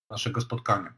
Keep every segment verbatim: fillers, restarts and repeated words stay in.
naszego spotkania.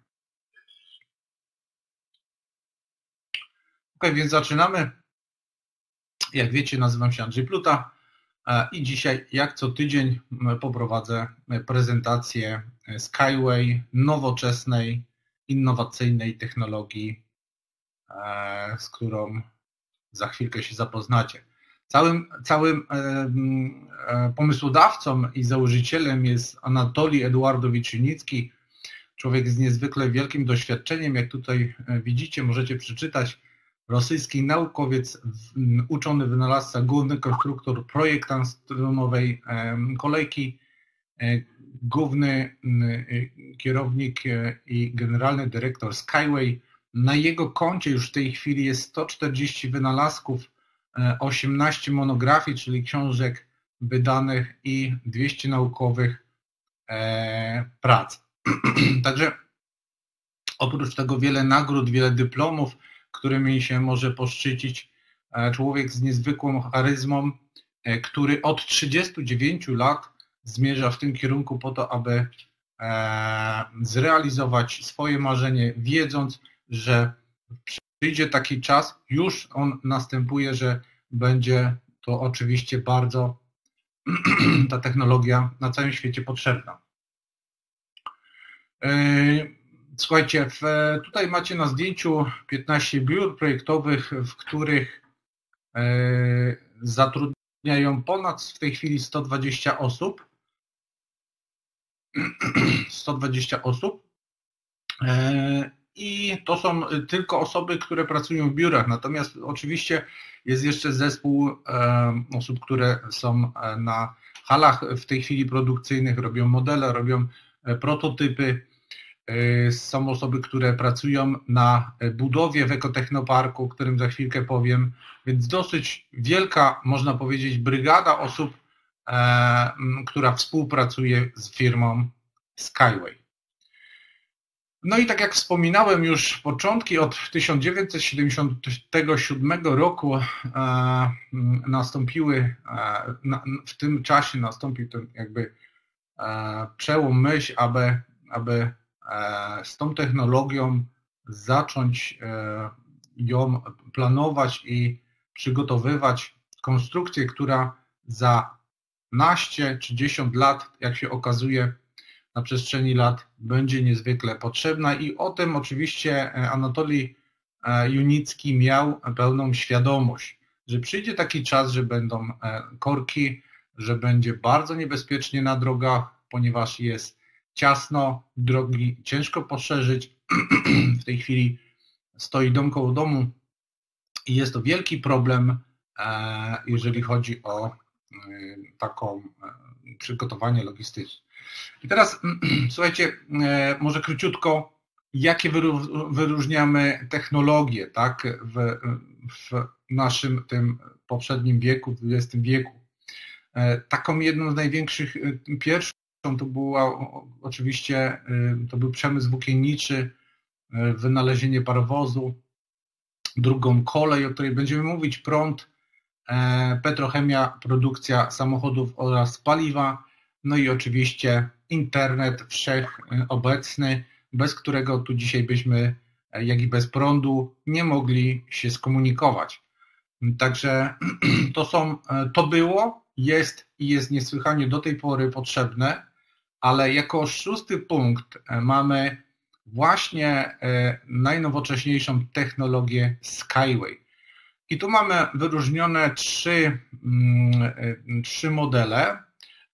Ok, więc zaczynamy. Jak wiecie, nazywam się Andrzej Pluta i dzisiaj, jak co tydzień, poprowadzę prezentację Skyway, nowoczesnej, innowacyjnej technologii, z którą za chwilkę się zapoznacie. Całym, całym pomysłodawcą i założycielem jest Anatolij Eduardowicz Junicki, człowiek z niezwykle wielkim doświadczeniem. Jak tutaj widzicie, możecie przeczytać, rosyjski naukowiec, uczony wynalazca, główny konstruktor, projektant strunowej kolejki, główny kierownik i generalny dyrektor Skyway. Na jego koncie już w tej chwili jest sto czterdzieści wynalazków, osiemnaście monografii, czyli książek wydanych i dwieście naukowych prac. Także oprócz tego wiele nagród, wiele dyplomów, którymi się może poszczycić. Człowiek z niezwykłą charyzmą, który od trzydziestu dziewięciu lat zmierza w tym kierunku po to, aby zrealizować swoje marzenie, wiedząc, że przyjdzie taki czas, już on następuje, że będzie to oczywiście bardzo ta technologia na całym świecie potrzebna. Słuchajcie, w, tutaj macie na zdjęciu piętnaście biur projektowych, w których zatrudniają ponad w tej chwili sto dwadzieścia osób. sto dwadzieścia osób. I to są tylko osoby, które pracują w biurach. Natomiast oczywiście jest jeszcze zespół osób, które są na halach w tej chwili produkcyjnych, robią modele, robią prototypy. Są osoby, które pracują na budowie w ekotechnoparku, o którym za chwilkę powiem, więc dosyć wielka, można powiedzieć, brygada osób, która współpracuje z firmą Skyway. No i tak jak wspominałem już, początki od tysiąc dziewięćset siedemdziesiątego siódmego roku nastąpiły, w tym czasie nastąpił ten jakby przełom myśl, aby, aby z tą technologią zacząć ją planować i przygotowywać konstrukcję, która za naście czy dziesięć lat, jak się okazuje, na przestrzeni lat będzie niezwykle potrzebna i o tym oczywiście Anatolij Junicki miał pełną świadomość, że przyjdzie taki czas, że będą korki, że będzie bardzo niebezpiecznie na drogach, ponieważ jest ciasno, drogi ciężko poszerzyć. W tej chwili stoi dom koło domu i jest to wielki problem, jeżeli chodzi o taką przygotowanie logistyczne. I teraz słuchajcie, może króciutko, jakie wyróżniamy technologie, tak, w, w naszym tym poprzednim wieku, w dwudziestym wieku. Taką jedną z największych, pierwszą to była oczywiście, to był przemysł włókienniczy, wynalezienie parowozu, drugą kolej, o której będziemy mówić, prąd, petrochemia, produkcja samochodów oraz paliwa, no i oczywiście internet wszechobecny, bez którego tu dzisiaj byśmy, jak i bez prądu, nie mogli się skomunikować. Także to są, to było, jest i jest niesłychanie do tej pory potrzebne, ale jako szósty punkt mamy właśnie najnowocześniejszą technologię Skyway. I tu mamy wyróżnione trzy, trzy modele.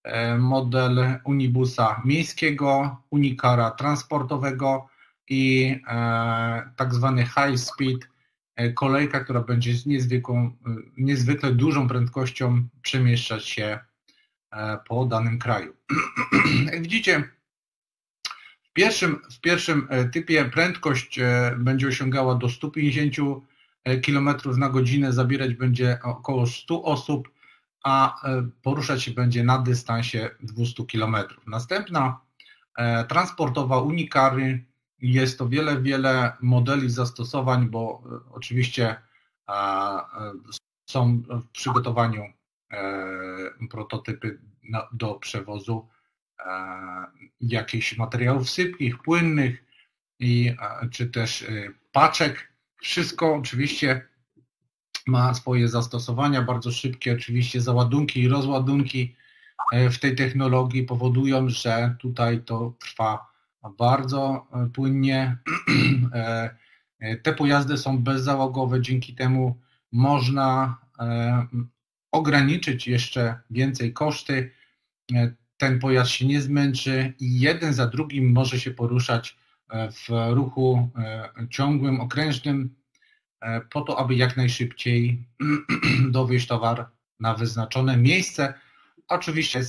Model unibusa miejskiego, unikara transportowego i tak zwany high speed, kolejka, która będzie z niezwykłą, niezwykle dużą prędkością przemieszczać się po danym kraju. Jak widzicie, w pierwszym, w pierwszym typie prędkość będzie osiągała do stu pięćdziesięciu kilometrów na godzinę, zabierać będzie około stu osób, a poruszać się będzie na dystansie dwustu kilometrów. Następna transportowa unikary, jest to wiele, wiele modeli zastosowań, bo oczywiście są w przygotowaniu prototypy do przewozu jakichś materiałów sypkich, płynnych, i, czy też paczek. Wszystko oczywiście ma swoje zastosowania, bardzo szybkie oczywiście załadunki i rozładunki w tej technologii powodują, że tutaj to trwa bardzo płynnie. Te pojazdy są bezzałogowe, dzięki temu można ograniczyć jeszcze więcej koszty. Ten pojazd się nie zmęczy i jeden za drugim może się poruszać w ruchu ciągłym, okrężnym, po to, aby jak najszybciej dowieźć towar na wyznaczone miejsce. Oczywiście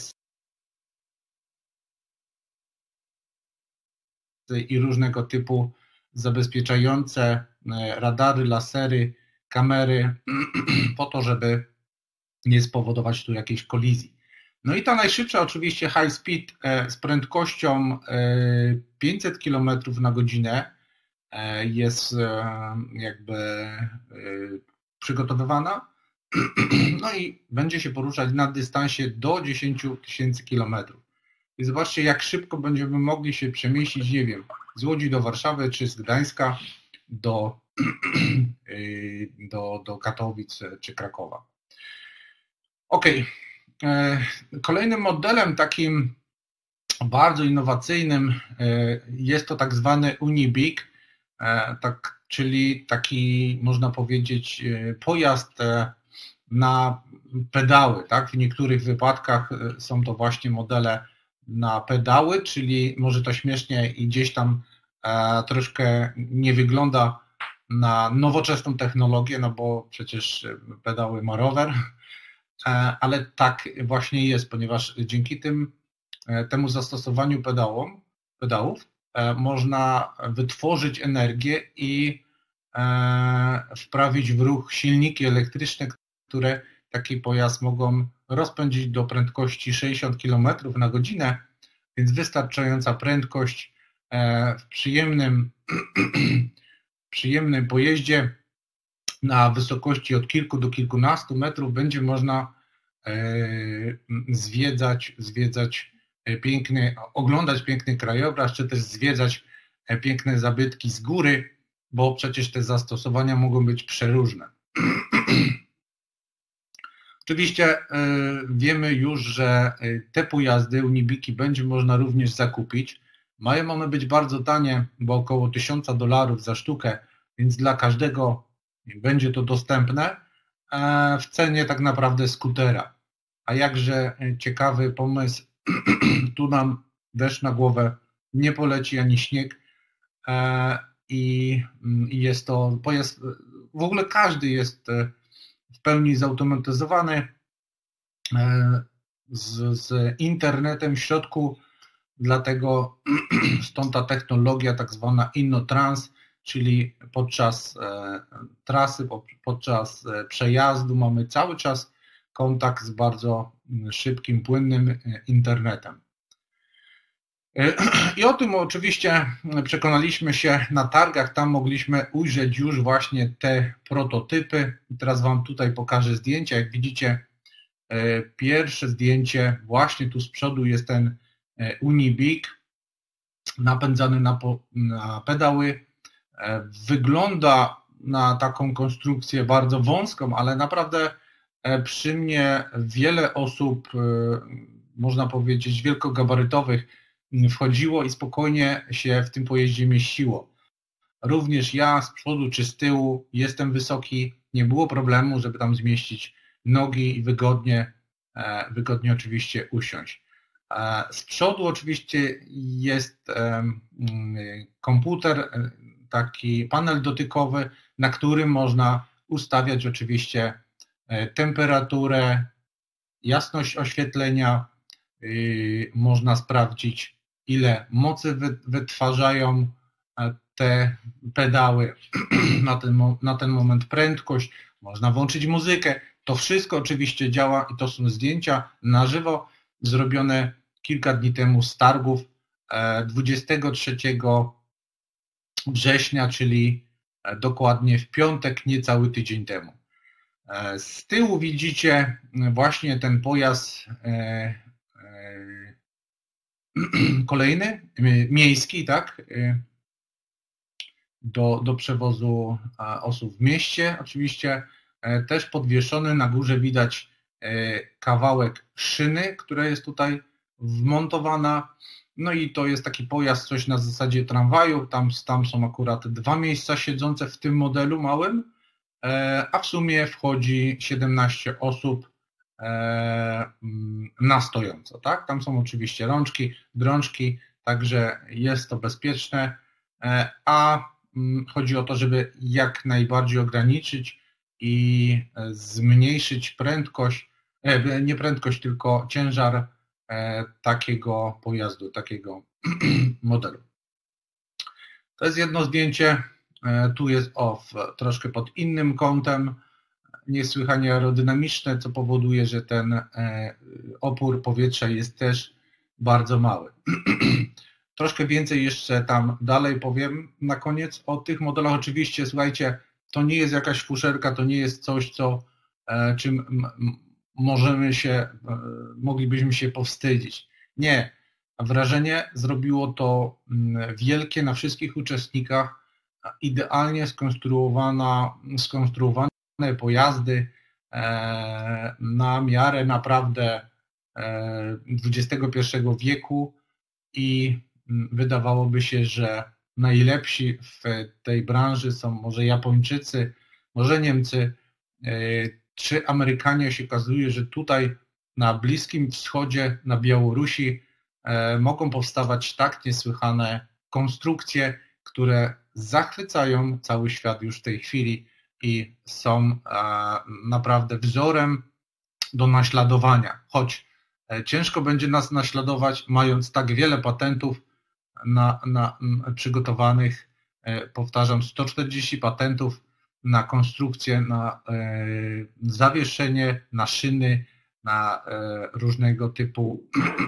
i różnego typu zabezpieczające radary, lasery, kamery, po to, żeby nie spowodować tu jakiejś kolizji. No i ta najszybsza oczywiście high speed z prędkością pięćset kilometrów na godzinę jest jakby przygotowywana, no i będzie się poruszać na dystansie do dziesięć tysięcy kilometrów. I zobaczcie, jak szybko będziemy mogli się przemieścić, nie wiem, z Łodzi do Warszawy, czy z Gdańska do, do, do Katowic, czy Krakowa. Ok. Kolejnym modelem takim bardzo innowacyjnym jest to tak zwany Unibik, tak, czyli taki, można powiedzieć, pojazd na pedały. Tak? W niektórych wypadkach są to właśnie modele na pedały, czyli może to śmiesznie i gdzieś tam troszkę nie wygląda na nowoczesną technologię, no bo przecież pedały ma rower, ale tak właśnie jest, ponieważ dzięki tym, temu zastosowaniu pedałom, pedałów można wytworzyć energię i wprawić w ruch silniki elektryczne, które taki pojazd mogą rozpędzić do prędkości sześćdziesiąt kilometrów na godzinę, więc wystarczająca prędkość w przyjemnym, przyjemnym pojeździe na wysokości od kilku do kilkunastu metrów będzie można zwiedzać, zwiedzać piękny, oglądać piękny krajobraz, czy też zwiedzać piękne zabytki z góry, bo przecież te zastosowania mogą być przeróżne. Oczywiście wiemy już, że te pojazdy, Unibiki, będzie można również zakupić. Mają one być bardzo tanie, bo około tysiąc dolarów za sztukę, więc dla każdego będzie to dostępne w cenie tak naprawdę skutera. A jakże ciekawy pomysł, tu nam deszcz na głowę nie poleci ani śnieg i jest to pojazd, w ogóle każdy jest w pełni zautomatyzowany z, z internetem w środku, dlatego stąd ta technologia tak zwana InnoTrans, czyli podczas trasy, podczas przejazdu mamy cały czas kontakt z bardzo szybkim, płynnym internetem. I o tym oczywiście przekonaliśmy się na targach, tam mogliśmy ujrzeć już właśnie te prototypy. Teraz Wam tutaj pokażę zdjęcia. Jak widzicie, pierwsze zdjęcie, właśnie tu z przodu jest ten Unibik napędzany na, na pedały. Wygląda na taką konstrukcję bardzo wąską, ale naprawdę przy mnie wiele osób, można powiedzieć, wielkogabarytowych wchodziło i spokojnie się w tym pojeździe mieściło. Również ja z przodu czy z tyłu jestem wysoki, nie było problemu, żeby tam zmieścić nogi i wygodnie, wygodnie oczywiście usiąść. Z przodu oczywiście jest komputer, taki panel dotykowy, na którym można ustawiać oczywiście temperaturę, jasność oświetlenia, można sprawdzić, ile mocy wytwarzają te pedały, na ten, na ten moment prędkość, można włączyć muzykę. To wszystko oczywiście działa i to są zdjęcia na żywo zrobione kilka dni temu z targów dwudziestego trzeciego września, czyli dokładnie w piątek, niecały tydzień temu. Z tyłu widzicie właśnie ten pojazd kolejny, miejski, tak, do, do przewozu osób w mieście. Oczywiście też podwieszony, na górze widać kawałek szyny, która jest tutaj wmontowana. No i to jest taki pojazd, coś na zasadzie tramwaju, tam, tam są akurat dwa miejsca siedzące w tym modelu małym, a w sumie wchodzi siedemnaście osób na stojąco, tak? Tam są oczywiście rączki, drążki, także jest to bezpieczne, a chodzi o to, żeby jak najbardziej ograniczyć i zmniejszyć prędkość, nie prędkość, tylko ciężar takiego pojazdu, takiego modelu. To jest jedno zdjęcie, tu jest off troszkę pod innym kątem, niesłychanie aerodynamiczne, co powoduje, że ten opór powietrza jest też bardzo mały. Troszkę więcej jeszcze tam dalej powiem na koniec o tych modelach. Oczywiście, słuchajcie, to nie jest jakaś fuszerka, to nie jest coś, co, czym możemy się, moglibyśmy się powstydzić. Nie. Wrażenie zrobiło to wielkie na wszystkich uczestnikach, idealnie skonstruowana, skonstruowane pojazdy na miarę naprawdę dwudziestego pierwszego wieku i wydawałoby się, że najlepsi w tej branży są może Japończycy, może Niemcy, czy Amerykanie. Się okazuje, że tutaj na Bliskim Wschodzie, na Białorusi mogą powstawać tak niesłychane konstrukcje, które zachwycają cały świat już w tej chwili i są naprawdę wzorem do naśladowania, choć ciężko będzie nas naśladować, mając tak wiele patentów na, na, przygotowanych, powtarzam, sto czterdzieści patentów na konstrukcję, na zawieszenie, na szyny, na różnego typu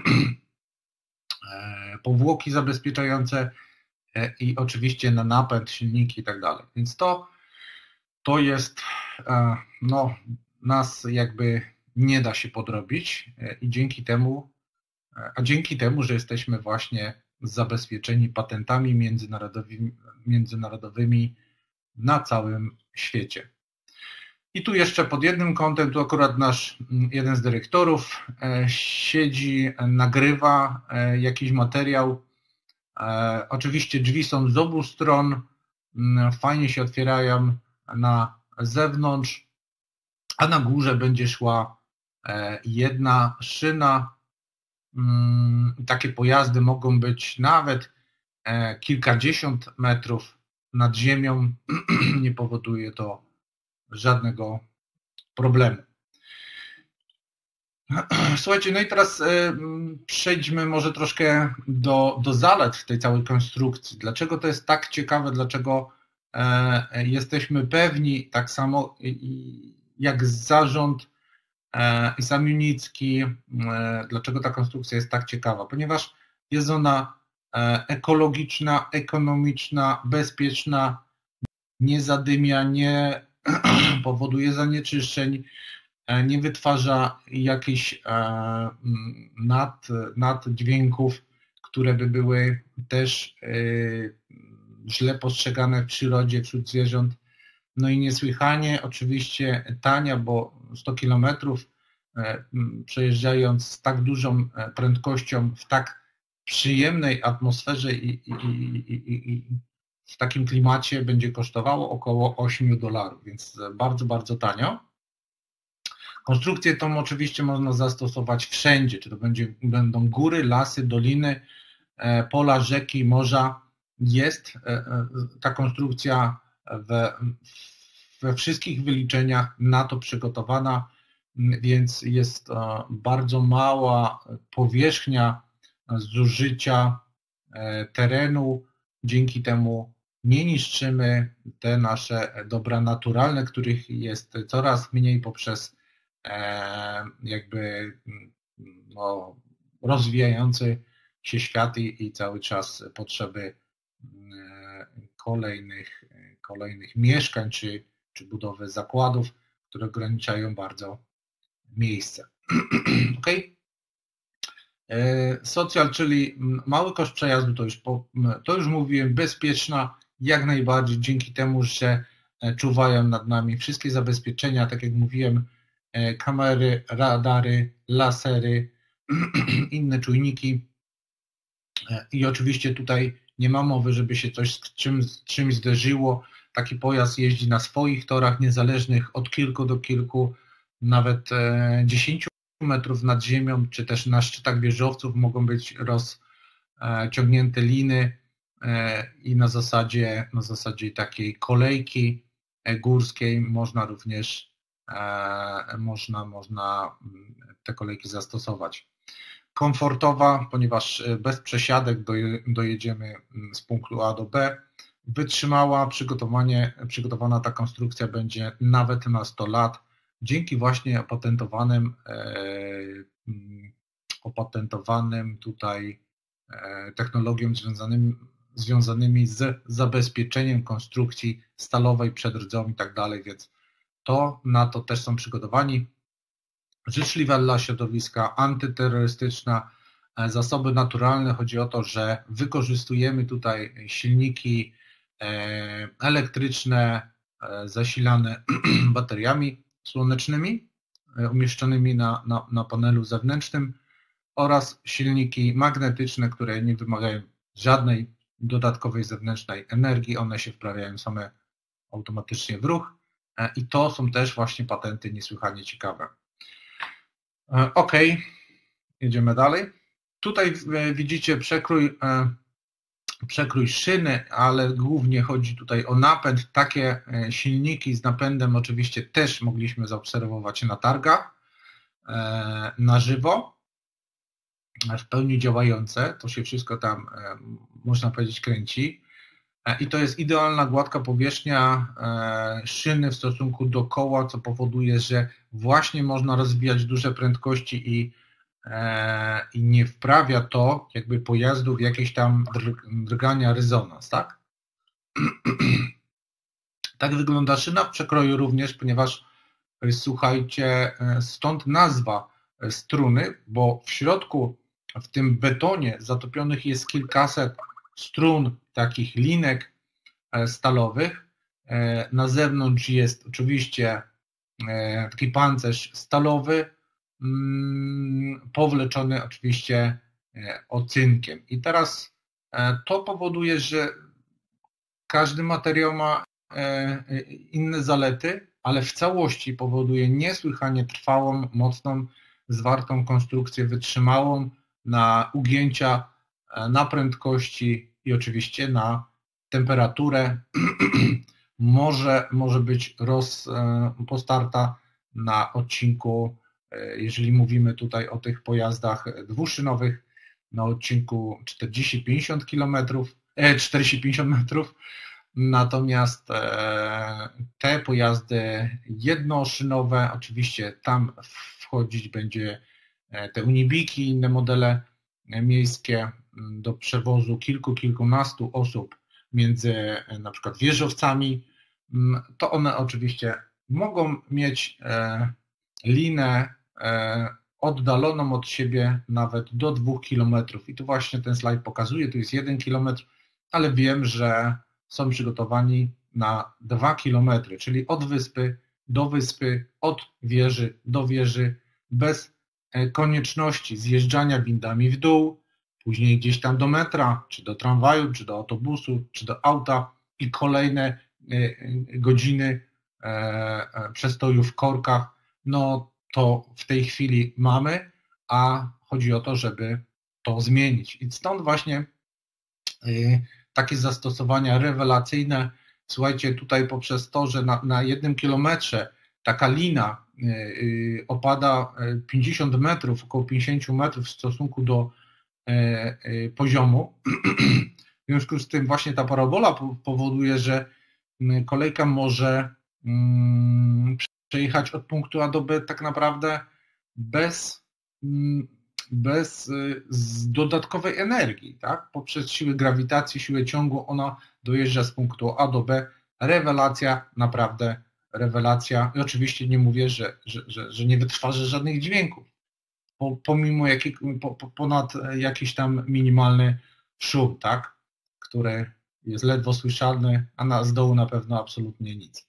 powłoki zabezpieczające i oczywiście na napęd, silniki i tak dalej. Więc to, to jest, no, nas jakby nie da się podrobić i dzięki temu, a dzięki temu, że jesteśmy właśnie zabezpieczeni patentami międzynarodowymi, międzynarodowymi na całym świecie. I tu jeszcze pod jednym kątem, tu akurat nasz jeden z dyrektorów siedzi, nagrywa jakiś materiał. Oczywiście drzwi są z obu stron, fajnie się otwierają na zewnątrz, a na górze będzie szła jedna szyna. Takie pojazdy mogą być nawet kilkadziesiąt metrów nad ziemią, nie powoduje to żadnego problemu. Słuchajcie, no i teraz przejdźmy może troszkę do, do zalet tej całej konstrukcji. Dlaczego to jest tak ciekawe, dlaczego jesteśmy pewni, tak samo jak zarząd i sam Junicki, dlaczego ta konstrukcja jest tak ciekawa? Ponieważ jest ona ekologiczna, ekonomiczna, bezpieczna, nie zadymia, nie powoduje zanieczyszczeń, nie wytwarza jakichś nad, naddźwięków, które by były też źle postrzegane w przyrodzie, wśród zwierząt. No i niesłychanie oczywiście tania, bo sto kilometrów przejeżdżając z tak dużą prędkością w tak przyjemnej atmosferze i, i, i, i, i w takim klimacie będzie kosztowało około osiem dolarów, więc bardzo, bardzo tanio. Konstrukcję tą oczywiście można zastosować wszędzie, czy to będzie, będą góry, lasy, doliny, pola, rzeki, morza. Jest ta konstrukcja we, we wszystkich wyliczeniach na to przygotowana, więc jest bardzo mała powierzchnia zużycia terenu. Dzięki temu nie niszczymy te nasze dobra naturalne, których jest coraz mniej poprzez jakby no, rozwijający się świat i, i cały czas potrzeby kolejnych, kolejnych mieszkań czy, czy budowy zakładów, które ograniczają bardzo miejsce. Okay? Social, czyli mały koszt przejazdu, to już, po, to już mówiłem, bezpieczna jak najbardziej, dzięki temu, że czuwają nad nami wszystkie zabezpieczenia, tak jak mówiłem, kamery, radary, lasery, inne czujniki i oczywiście tutaj nie ma mowy, żeby się coś z czym, z czymś zderzyło. Taki pojazd jeździ na swoich torach niezależnych od kilku do kilku, nawet dziesięciu metrów nad ziemią, czy też na szczytach wieżowców mogą być rozciągnięte liny i na zasadzie, na zasadzie takiej kolejki górskiej można również można, można te kolejki zastosować. Komfortowa, ponieważ bez przesiadek dojedziemy z punktu A do B. Wytrzymała, przygotowanie, przygotowana ta konstrukcja będzie nawet na sto lat, dzięki właśnie opatentowanym, opatentowanym tutaj technologiom związanymi, związanymi z zabezpieczeniem konstrukcji stalowej przed rdzą i tak dalej, więc to na to też są przygotowani. Życzliwa dla środowiska, antyterrorystyczna, zasoby naturalne. Chodzi o to, że wykorzystujemy tutaj silniki elektryczne zasilane bateriami słonecznymi umieszczonymi na, na, na panelu zewnętrznym oraz silniki magnetyczne, które nie wymagają żadnej dodatkowej zewnętrznej energii. One się wprawiają same automatycznie w ruch i to są też właśnie patenty niesłychanie ciekawe. Ok, jedziemy dalej. Tutaj widzicie przekrój, przekrój szyny, ale głównie chodzi tutaj o napęd. Takie silniki z napędem oczywiście też mogliśmy zaobserwować na targach na żywo, w pełni działające. To się wszystko tam, można powiedzieć, kręci. I to jest idealna, gładka powierzchnia szyny w stosunku do koła, co powoduje, że właśnie można rozwijać duże prędkości i, i nie wprawia to jakby pojazdu w jakieś tam drgania, rezonans, tak? Tak wygląda szyna w przekroju również, ponieważ słuchajcie, stąd nazwa struny, bo w środku, w tym betonie zatopionych jest kilkaset strun, takich linek stalowych. Na zewnątrz jest oczywiście taki pancerz stalowy, powleczony oczywiście ocynkiem. I teraz to powoduje, że każdy materiał ma inne zalety, ale w całości powoduje niesłychanie trwałą, mocną, zwartą konstrukcję, wytrzymałą na ugięcia, na prędkości i oczywiście na temperaturę. może, może być roz, postarta na odcinku, jeżeli mówimy tutaj o tych pojazdach dwuszynowych, na odcinku czterdzieści pięćdziesiąt kilometrów, czterdzieści pięćdziesiąt metrów, natomiast te pojazdy jednoszynowe, oczywiście tam wchodzić będzie te Unibiki, inne modele miejskie do przewozu kilku, kilkunastu osób między na przykład wieżowcami, to one oczywiście mogą mieć linę oddaloną od siebie nawet do dwóch kilometrów i tu właśnie ten slajd pokazuje, tu jest jeden kilometr, ale wiem, że są przygotowani na dwa kilometry, czyli od wyspy do wyspy, od wieży do wieży, bez konieczności zjeżdżania windami w dół, później gdzieś tam do metra, czy do tramwaju, czy do autobusu, czy do auta i kolejne godziny przestoju w korkach, no to w tej chwili mamy, a chodzi o to, żeby to zmienić. I stąd właśnie takie zastosowania rewelacyjne. Słuchajcie, tutaj poprzez to, że na, na jednym kilometrze taka lina opada pięćdziesiąt metrów, około pięćdziesiąt metrów w stosunku do poziomu. W związku z tym właśnie ta parabola powoduje, że kolejka może przejechać od punktu A do B tak naprawdę bez, bez dodatkowej energii, tak? Poprzez siłę grawitacji, siłę ciągu ona dojeżdża z punktu A do B. Rewelacja, naprawdę rewelacja. I oczywiście nie mówię, że, że, że, że nie wytwarza żadnych dźwięków. pomimo jakich, ponad jakiś tam minimalny szum, tak, który jest ledwo słyszalny, a na, z dołu na pewno absolutnie nic.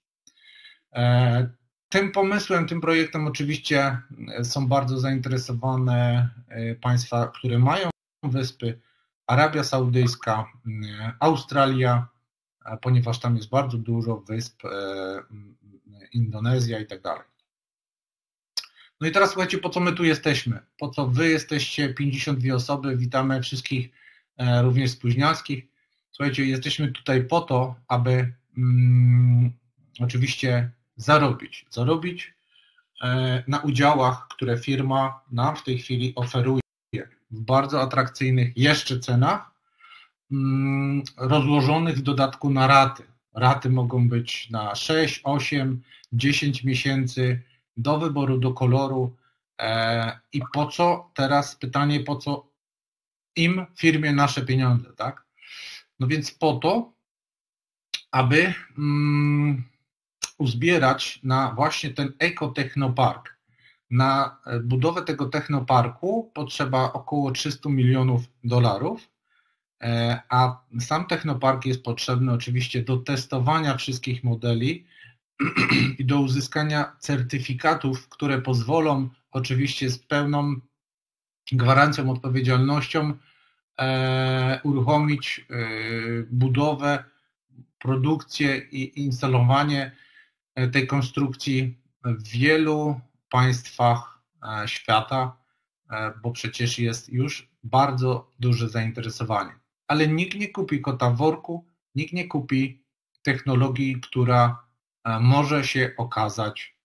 Tym pomysłem, tym projektem oczywiście są bardzo zainteresowane państwa, które mają wyspy, Arabia Saudyjska, Australia, ponieważ tam jest bardzo dużo wysp, Indonezja i tak dalej. No i teraz słuchajcie, po co my tu jesteśmy? Po co wy jesteście, pięćdziesiąt dwie osoby, witamy wszystkich, również spóźnialskich. Słuchajcie, jesteśmy tutaj po to, aby mm, oczywiście zarobić. Zarobić na udziałach, które firma nam w tej chwili oferuje w bardzo atrakcyjnych jeszcze cenach, rozłożonych w dodatku na raty. Raty mogą być na sześć, osiem, dziesięć miesięcy, do wyboru, do koloru. I po co teraz pytanie, po co im, firmie, nasze pieniądze, tak? No więc po to, aby um, uzbierać na właśnie ten ekotechnopark. Na budowę tego technoparku potrzeba około trzysta milionów dolarów, a sam technopark jest potrzebny oczywiście do testowania wszystkich modeli i do uzyskania certyfikatów, które pozwolą oczywiście z pełną gwarancją, odpowiedzialnością e, uruchomić e, budowę, produkcję i instalowanie tej konstrukcji w wielu państwach świata, bo przecież jest już bardzo duże zainteresowanie. Ale nikt nie kupi kota w worku, nikt nie kupi technologii, która może się okazać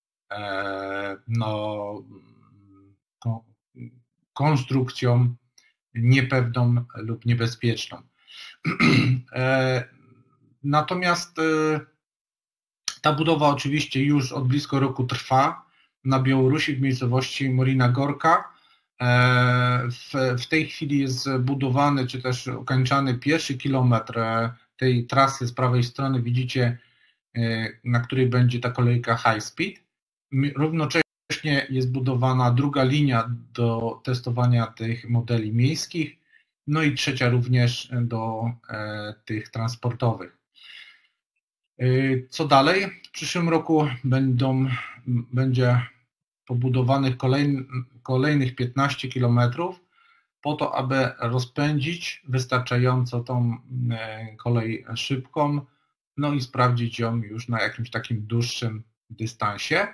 no, konstrukcją niepewną lub niebezpieczną. Natomiast ta budowa oczywiście już od blisko roku trwa na Białorusi w miejscowości Morina Gorka. W, w tej chwili jest budowany czy też ukończany pierwszy kilometr tej trasy z prawej strony, widzicie, na której będzie ta kolejka high speed. Równocześnie jest budowana druga linia do testowania tych modeli miejskich, no i trzecia również do tych transportowych. Co dalej? W przyszłym roku będą, będzie pobudowanych kolejny, kolejnych piętnaście kilometrów po to, aby rozpędzić wystarczająco tą kolej szybką, no i sprawdzić ją już na jakimś takim dłuższym dystansie.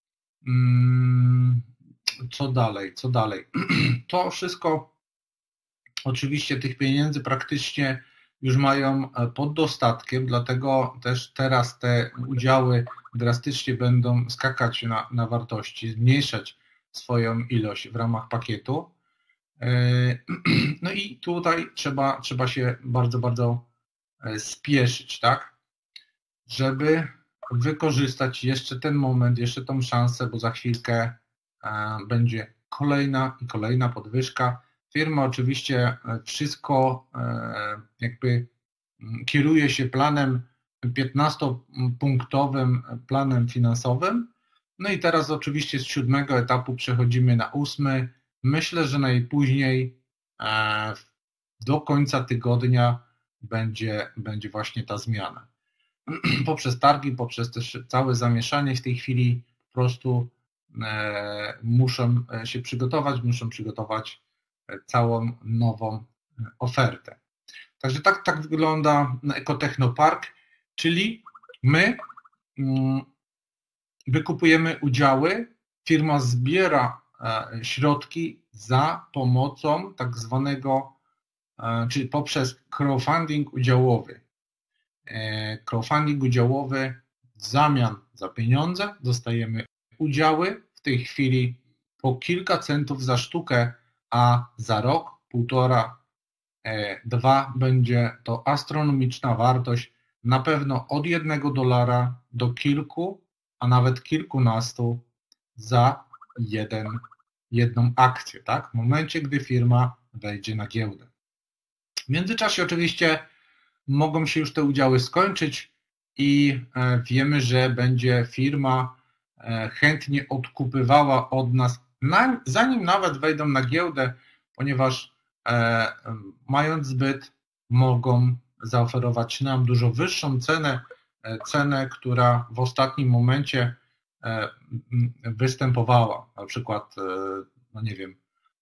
Co dalej? Co dalej? To wszystko oczywiście tych pieniędzy praktycznie już mają pod dostatkiem, dlatego też teraz te udziały drastycznie będą skakać na, na wartości, zmniejszać swoją ilość w ramach pakietu. No i tutaj trzeba, trzeba się bardzo, bardzo spieszyć, tak, żeby wykorzystać jeszcze ten moment, jeszcze tą szansę, bo za chwilkę będzie kolejna i kolejna podwyżka. Firma oczywiście wszystko jakby kieruje się planem piętnastopunktowym planem finansowym. No i teraz oczywiście z siódmego etapu przechodzimy na ósmy. Myślę, że najpóźniej do końca tygodnia będzie, będzie właśnie ta zmiana. Poprzez targi, poprzez też całe zamieszanie w tej chwili po prostu muszą się przygotować, muszą przygotować całą nową ofertę. Także tak, tak wygląda Ekotechnopark, czyli my wykupujemy udziały, firma zbiera środki za pomocą tak zwanego, czyli poprzez crowdfunding udziałowy. Crowdfunding udziałowy w zamian za pieniądze dostajemy udziały, w tej chwili po kilka centów za sztukę, a za rok, półtora, dwa będzie to astronomiczna wartość, na pewno od jednego dolara do kilku, a nawet kilkunastu za jeden, jedną akcję, tak? W momencie, gdy firma wejdzie na giełdę. W międzyczasie oczywiście mogą się już te udziały skończyć i wiemy, że będzie firma chętnie odkupywała od nas na, zanim nawet wejdą na giełdę, ponieważ e, mając zbyt, mogą zaoferować nam dużo wyższą cenę, e, cenę, która w ostatnim momencie e, występowała, na przykład, e, no nie wiem,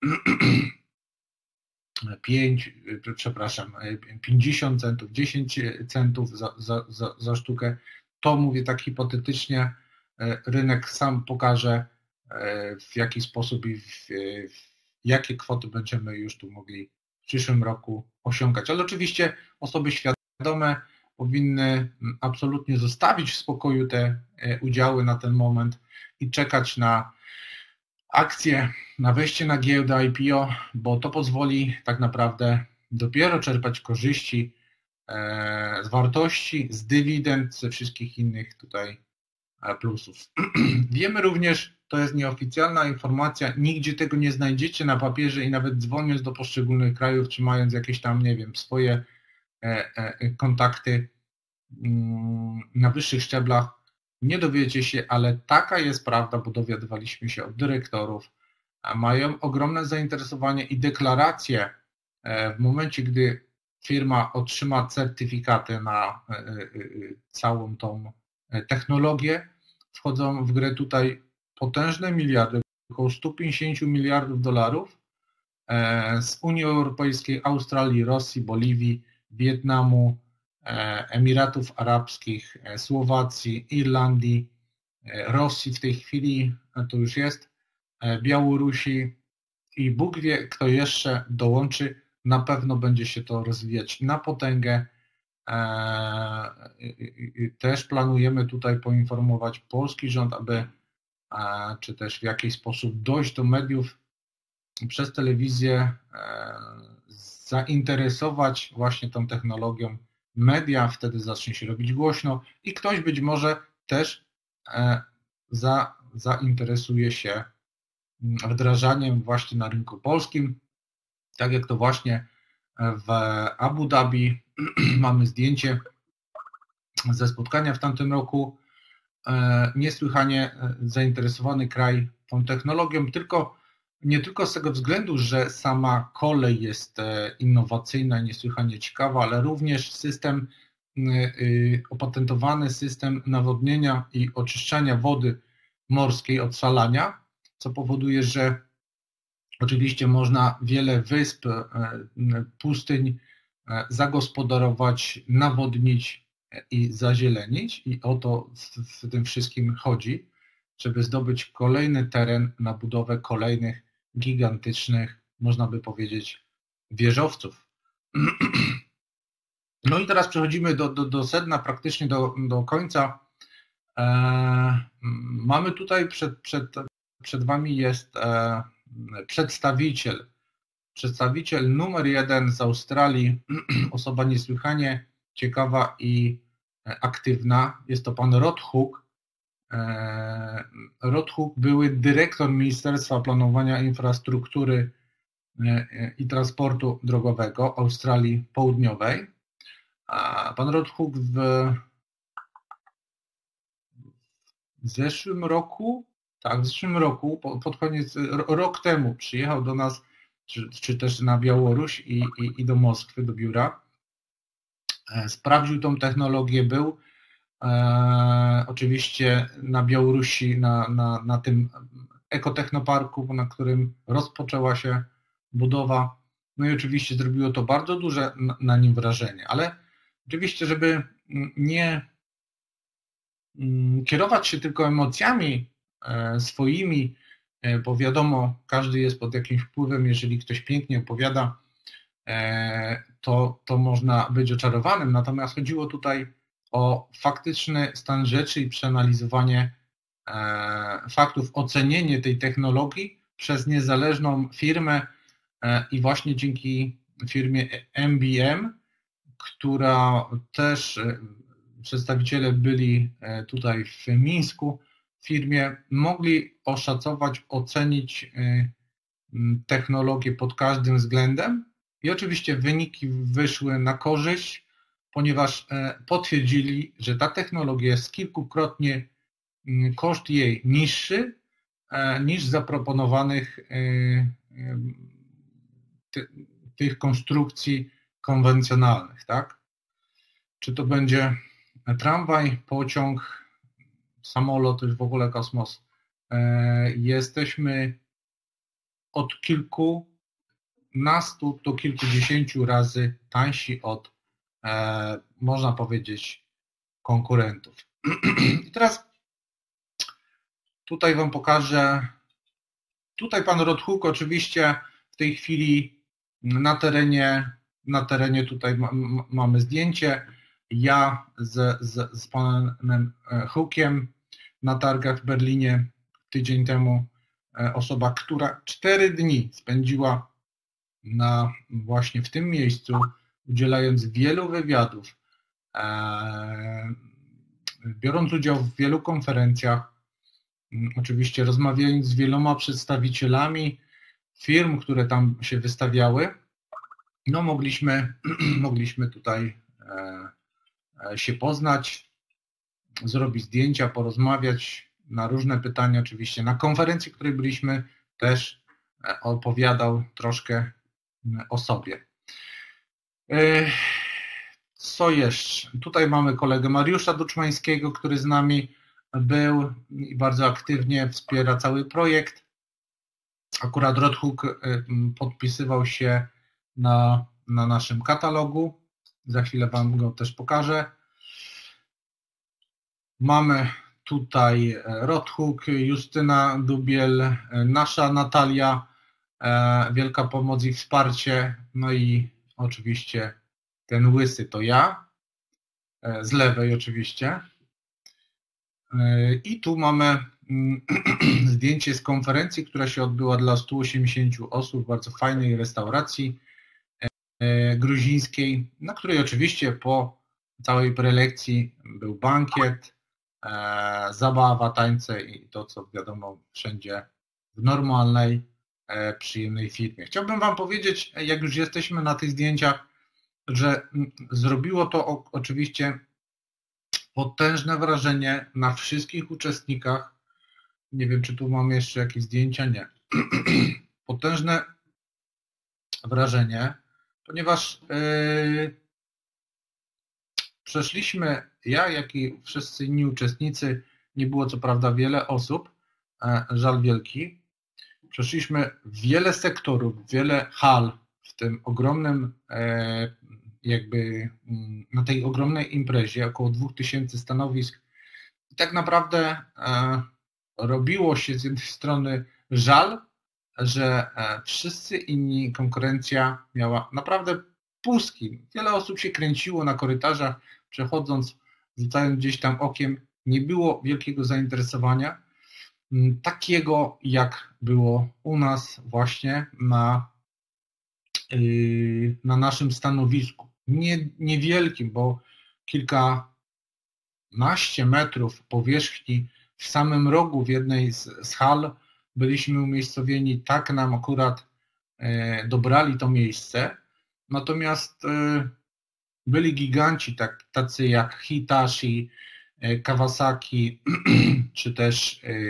pięć, przepraszam, pięćdziesiąt centów, dziesięć centów za, za, za, za sztukę. To mówię tak hipotetycznie, rynek sam pokaże, w jaki sposób i w, w jakie kwoty będziemy już tu mogli w przyszłym roku osiągać. Ale oczywiście osoby świadome powinny absolutnie zostawić w spokoju te udziały na ten moment i czekać na akcje, na wejście na giełdę I P O, bo to pozwoli tak naprawdę dopiero czerpać korzyści z wartości, z dywidend, ze wszystkich innych tutaj plusów. Wiemy również, to jest nieoficjalna informacja, nigdzie tego nie znajdziecie na papierze i nawet dzwoniąc do poszczególnych krajów, czy mając jakieś tam, nie wiem, swoje kontakty na wyższych szczeblach, nie dowiecie się, ale taka jest prawda, bo dowiadywaliśmy się od dyrektorów, mają ogromne zainteresowanie i deklaracje w momencie, gdy firma otrzyma certyfikaty na całą tą technologię, wchodzą w grę tutaj potężne miliardy, około sto pięćdziesiąt miliardów dolarów z Unii Europejskiej, Australii, Rosji, Boliwii, Wietnamu, Emiratów Arabskich, Słowacji, Irlandii, Rosji w tej chwili to już jest, Białorusi i Bóg wie, kto jeszcze dołączy. Na pewno będzie się to rozwijać na potęgę. Też planujemy tutaj poinformować polski rząd, aby czy też w jakiś sposób dojść do mediów przez telewizję, zainteresować właśnie tą technologią media, wtedy zacznie się robić głośno i ktoś być może też za, zainteresuje się wdrażaniem właśnie na rynku polskim, tak jak to właśnie w Abu Dhabi mamy zdjęcie ze spotkania w tamtym roku. Niesłychanie zainteresowany kraj tą technologią, tylko nie tylko z tego względu, że sama kolej jest innowacyjna, niesłychanie ciekawa, ale również system, opatentowany system nawodnienia i oczyszczania wody morskiej od zalania, co powoduje, że oczywiście można wiele wysp, pustyń zagospodarować, nawodnić i zazielenić i o to w, w tym wszystkim chodzi, żeby zdobyć kolejny teren na budowę kolejnych gigantycznych, można by powiedzieć, wieżowców. No i teraz przechodzimy do, do, do sedna, praktycznie do, do końca. E, mamy tutaj przed, przed, przed Wami jest e, przedstawiciel, przedstawiciel numer jeden z Australii, osoba niesłychanie ciekawa i aktywna, jest to pan Rod Hook. Rod Hook, były dyrektor Ministerstwa Planowania Infrastruktury i Transportu Drogowego Australii Południowej. Pan Rod Hook w zeszłym roku, tak, w zeszłym roku, pod koniec, rok temu przyjechał do nas, czy, czy też na Białoruś i, i, i do Moskwy, do biura. Sprawdził tą technologię, był e, oczywiście na Białorusi, na, na, na tym ekotechnoparku, na którym rozpoczęła się budowa. No i oczywiście zrobiło to bardzo duże na, na nim wrażenie, ale oczywiście, żeby nie kierować się tylko emocjami e, swoimi, e, bo wiadomo, każdy jest pod jakimś wpływem, jeżeli ktoś pięknie opowiada, To, to można być oczarowanym, natomiast chodziło tutaj o faktyczny stan rzeczy i przeanalizowanie e, faktów, ocenienie tej technologii przez niezależną firmę e, i właśnie dzięki firmie M B M, która też e, przedstawiciele byli e, tutaj w Mińsku, w firmie mogli oszacować, ocenić e, technologię pod każdym względem. I oczywiście wyniki wyszły na korzyść, ponieważ potwierdzili, że ta technologia jest kilkukrotnie koszt jej niższy, niż zaproponowanych ty, tych konstrukcji konwencjonalnych, tak? Czy to będzie tramwaj, pociąg, samolot, już w ogóle kosmos. Jesteśmy od kilkunastu do kilkudziesięciu razy tańsi od, można powiedzieć, konkurentów. I teraz tutaj Wam pokażę, tutaj pan Rothhook oczywiście w tej chwili na terenie, na terenie tutaj ma, ma, mamy zdjęcie, ja z, z, z panem Hookiem na targach w Berlinie tydzień temu, osoba, która cztery dni spędziła na, właśnie w tym miejscu, udzielając wielu wywiadów, e, biorąc udział w wielu konferencjach, oczywiście rozmawiając z wieloma przedstawicielami firm, które tam się wystawiały, no mogliśmy, mogliśmy tutaj e, się poznać, zrobić zdjęcia, porozmawiać na różne pytania, oczywiście na konferencji, w której byliśmy, też opowiadał troszkę o sobie. Co jeszcze? Tutaj mamy kolegę Mariusza Duczmańskiego, który z nami był i bardzo aktywnie wspiera cały projekt. Akurat Rothhook podpisywał się na, na naszym katalogu. Za chwilę Wam go też pokażę. Mamy tutaj Rothhook, Justyna Dubiel, nasza Natalia, wielka pomoc i wsparcie, no i oczywiście ten łysy to ja, z lewej oczywiście. I tu mamy zdjęcie z konferencji, która się odbyła dla stu osiemdziesięciu osób w bardzo fajnej restauracji gruzińskiej, na której oczywiście po całej prelekcji był bankiet, zabawa, tańce i to, co wiadomo wszędzie w normalnej, przyjemnej firmie. Chciałbym Wam powiedzieć, jak już jesteśmy na tych zdjęciach, że zrobiło to oczywiście potężne wrażenie na wszystkich uczestnikach. Nie wiem, czy tu mam jeszcze jakieś zdjęcia, nie. Potężne wrażenie, ponieważ yy, przeszliśmy, ja jak i wszyscy inni uczestnicy, nie było co prawda wiele osób, żal wielki, przeszliśmy wiele sektorów, wiele hal w tym ogromnym, jakby na tej ogromnej imprezie, około dwóch tysięcy stanowisk. I tak naprawdę robiło się z jednej strony żal, że wszyscy inni, konkurencja miała naprawdę pustki. Wiele osób się kręciło na korytarzach, przechodząc, rzucając gdzieś tam okiem. Nie było wielkiego zainteresowania, takiego jak było u nas właśnie na, na naszym stanowisku. Nie, niewielkim, bo kilkanaście metrów powierzchni w samym rogu w jednej z, z hal byliśmy umiejscowieni, tak nam akurat e, dobrali to miejsce. Natomiast e, byli giganci tak, tacy jak Hitachi, e, Kawasaki czy też e,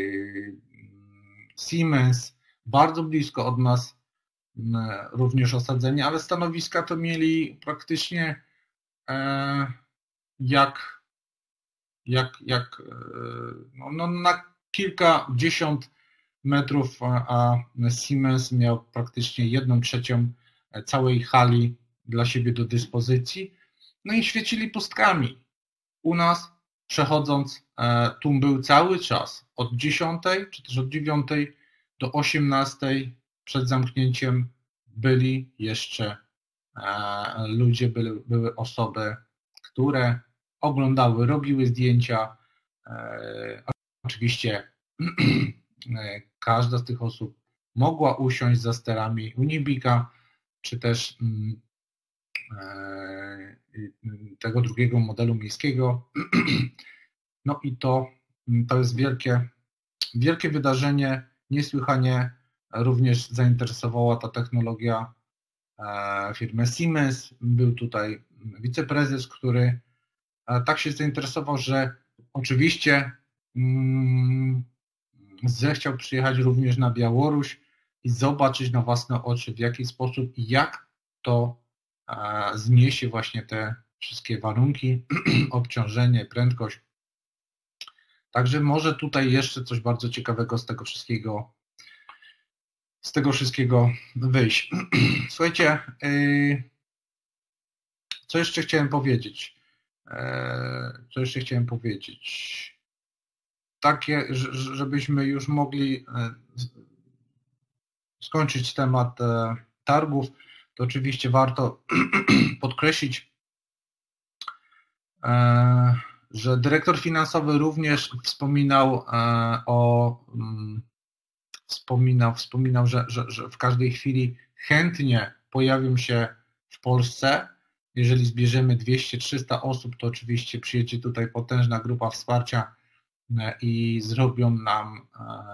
Siemens, bardzo blisko od nas e, również osadzeni, ale stanowiska to mieli praktycznie e, jak, jak, jak e, no, no, na kilkadziesiąt metrów, a Siemens miał praktycznie jedną trzecią całej hali dla siebie do dyspozycji. No i świecili pustkami. U nas przechodząc, tłum był cały czas od dziesiątej czy też od dziewiątej do osiemnastej przed zamknięciem byli jeszcze ludzie, były, były osoby, które oglądały, robiły zdjęcia. Oczywiście każda z tych osób mogła usiąść za sterami Unibika, czy też tego drugiego modelu miejskiego. No i to, to jest wielkie, wielkie wydarzenie. Niesłychanie również zainteresowała ta technologia firmę Siemens. Był tutaj wiceprezes, który tak się zainteresował, że oczywiście zechciał przyjechać również na Białoruś i zobaczyć na własne oczy, w jaki sposób i jak to zniesie właśnie te wszystkie warunki, obciążenie, prędkość. Także może tutaj jeszcze coś bardzo ciekawego z tego wszystkiego, z tego wszystkiego wyjść. Słuchajcie, co jeszcze chciałem powiedzieć? Co jeszcze chciałem powiedzieć? Takie, żebyśmy już mogli skończyć temat targów, to oczywiście warto podkreślić, że dyrektor finansowy również wspominał o wspominał, wspominał że, że, że w każdej chwili chętnie pojawią się w Polsce. Jeżeli zbierzemy dwieście trzysta osób, to oczywiście przyjedzie tutaj potężna grupa wsparcia i zrobią nam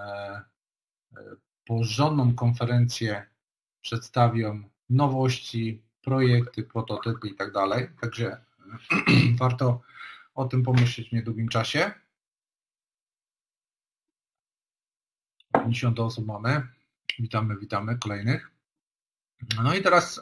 porządną konferencję, przedstawią nowości, projekty, prototypy i tak dalej. Także warto o tym pomyśleć w niedługim czasie. pięćdziesiąt osób mamy. Witamy, witamy kolejnych. No i teraz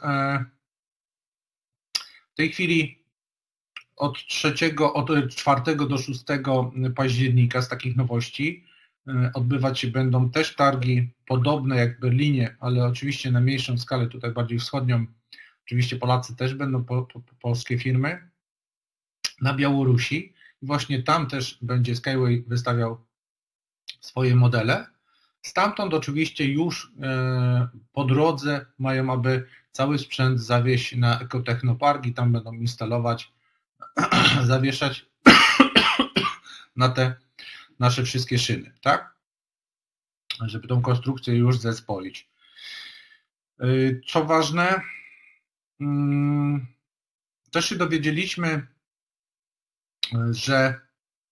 w tej chwili od trzeciego, od czwartego do szóstego października z takich nowości odbywać się będą też targi podobne jak w Berlinie, ale oczywiście na mniejszą skalę, tutaj bardziej wschodnią. Oczywiście Polacy też będą, po, po, polskie firmy, na Białorusi. I właśnie tam też będzie Skyway wystawiał swoje modele. Stamtąd oczywiście już po drodze mają, aby cały sprzęt zawieźć na Ekotechnopark i tam będą instalować, zawieszać na te nasze wszystkie szyny, tak? Żeby tą konstrukcję już zespolić. Co ważne, też się dowiedzieliśmy, że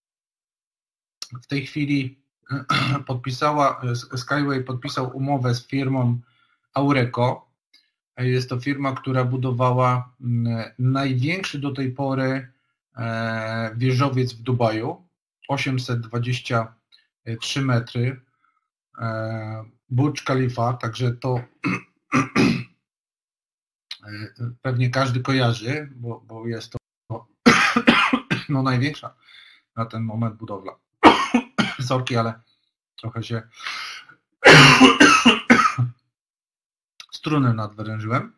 w tej chwili podpisała, Skyway podpisał umowę z firmą Aureco. Jest to firma, która budowała największy do tej pory wieżowiec w Dubaju, osiemset dwadzieścia trzy metry, Burj Khalifa, także to pewnie każdy kojarzy, bo, bo jest to no, największa na ten moment budowla. Sorki, ale trochę się strunem nadwyrężyłem.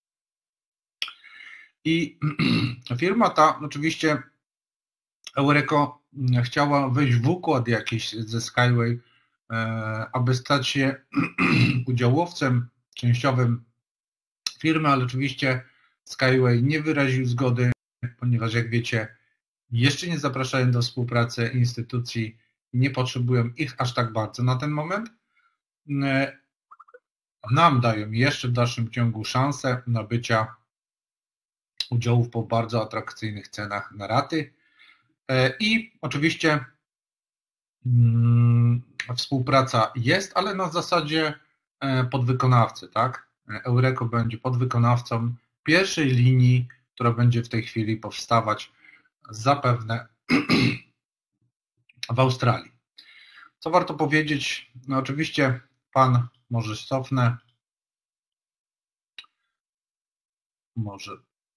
I firma ta oczywiście Aureco chciała wejść w układ jakiś ze Skyway, aby stać się udziałowcem częściowym firmy, ale oczywiście Skyway nie wyraził zgody, ponieważ jak wiecie, jeszcze nie zapraszają do współpracy instytucji, nie potrzebują ich aż tak bardzo na ten moment. Nam dają jeszcze w dalszym ciągu szansę nabycia udziałów po bardzo atrakcyjnych cenach na raty. I oczywiście współpraca jest, ale na zasadzie podwykonawcy, tak? Aureco będzie podwykonawcą pierwszej linii, która będzie w tej chwili powstawać zapewne w Australii. Co warto powiedzieć? No oczywiście pan, może cofnę, może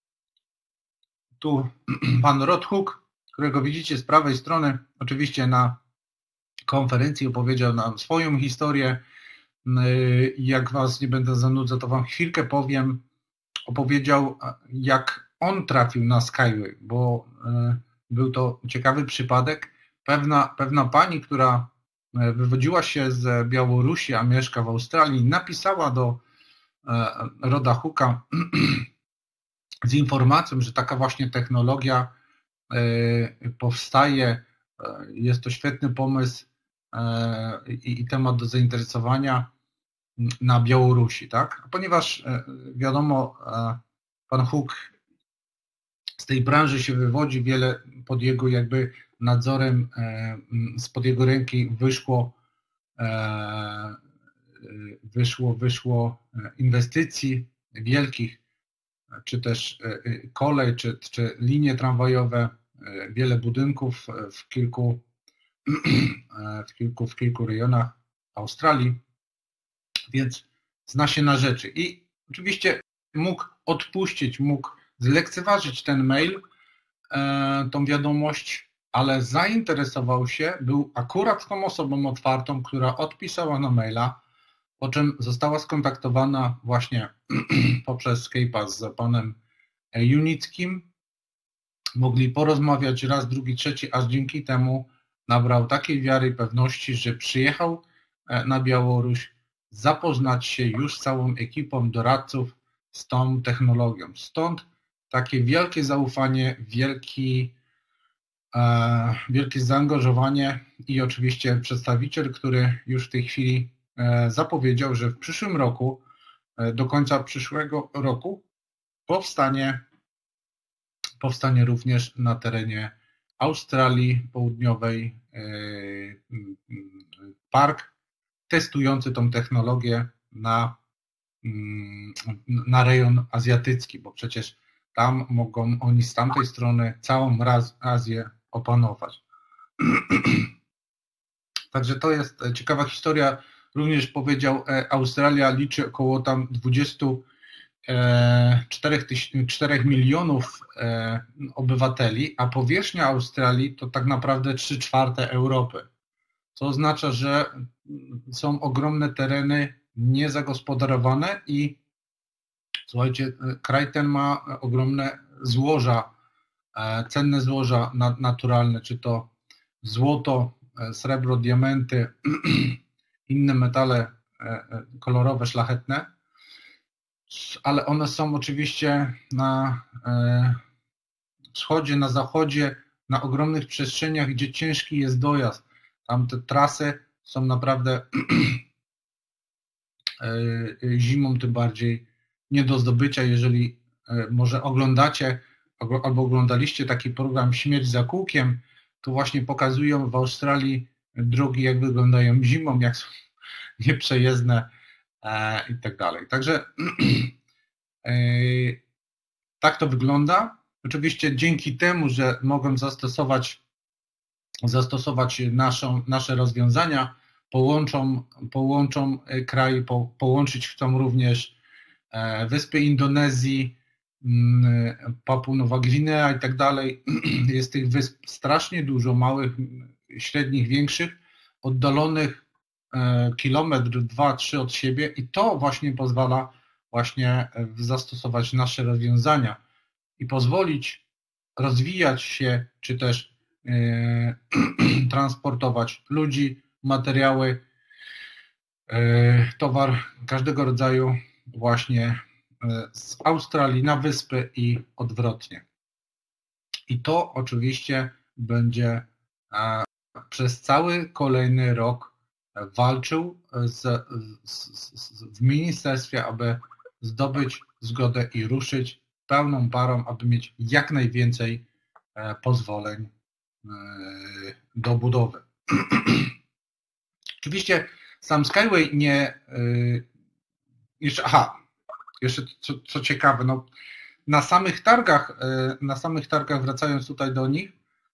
tu pan Rod Hook, którego widzicie z prawej strony, oczywiście na konferencji opowiedział nam swoją historię. Jak was nie będę zanudzał, to wam chwilkę powiem. Opowiedział, jak on trafił na Skyway, bo był to ciekawy przypadek. Pewna, pewna pani, która wywodziła się z Białorusi, a mieszka w Australii, napisała do Roda Hooka z informacją, że taka właśnie technologia powstaje, jest to świetny pomysł i, i temat do zainteresowania na Białorusi, tak? Ponieważ wiadomo, pan Hook z tej branży się wywodzi, wiele pod jego jakby nadzorem, spod jego ręki wyszło, wyszło, wyszło inwestycji wielkich, czy też kolej, czy, czy linie tramwajowe, wiele budynków w kilku w kilku, w kilku rejonach Australii, więc zna się na rzeczy. I oczywiście mógł odpuścić, mógł zlekceważyć ten mail, tą wiadomość, ale zainteresował się, był akurat tą osobą otwartą, która odpisała na maila, po czym została skontaktowana właśnie poprzez Skype'a z panem Junickim. Mogli porozmawiać raz, drugi, trzeci, aż dzięki temu nabrał takiej wiary i pewności, że przyjechał na Białoruś zapoznać się już z całą ekipą doradców z tą technologią. Stąd takie wielkie zaufanie, wielki, e, wielkie zaangażowanie i oczywiście przedstawiciel, który już w tej chwili e, zapowiedział, że w przyszłym roku, e, do końca przyszłego roku powstanie, powstanie również na terenie Australii Południowej e, park testujący tą technologię na, na rejon azjatycki, bo przecież tam mogą oni z tamtej strony całą Azję opanować. Także to jest ciekawa historia. Również powiedział, Australia liczy około tam dwadzieścia cztery milionów obywateli, a powierzchnia Australii to tak naprawdę trzy czwarte Europy. Co oznacza, że są ogromne tereny niezagospodarowane i słuchajcie, kraj ten ma ogromne złoża, cenne złoża naturalne, czy to złoto, srebro, diamenty, inne metale kolorowe, szlachetne, ale one są oczywiście na wschodzie, na zachodzie, na ogromnych przestrzeniach, gdzie ciężki jest dojazd. Tam te trasy są naprawdę zimą tym bardziej nie do zdobycia. Jeżeli może oglądacie albo oglądaliście taki program Śmierć za kółkiem, to właśnie pokazują w Australii drogi, jak wyglądają zimą, jak są nieprzejezdne i tak dalej. Także tak to wygląda. Oczywiście dzięki temu, że mogą zastosować, zastosować naszą, nasze rozwiązania, połączą, połączą kraj, po, połączyć chcą również wyspy Indonezji, Papua Nowa Gwinea i tak dalej. Jest tych wysp strasznie dużo, małych, średnich, większych, oddalonych kilometr, dwa, trzy od siebie i to właśnie pozwala właśnie zastosować nasze rozwiązania i pozwolić rozwijać się, czy też e, transportować ludzi, materiały, e, towar każdego rodzaju właśnie e, z Australii na wyspy i odwrotnie. I to oczywiście będzie e, przez cały kolejny rok walczył z, z, z, w ministerstwie, aby zdobyć zgodę i ruszyć pełną parą, aby mieć jak najwięcej pozwoleń do budowy. Oczywiście sam Skyway nie... Jeszcze, aha, jeszcze co, co ciekawe, no, na samych targach, na samych targach, wracając tutaj do nich,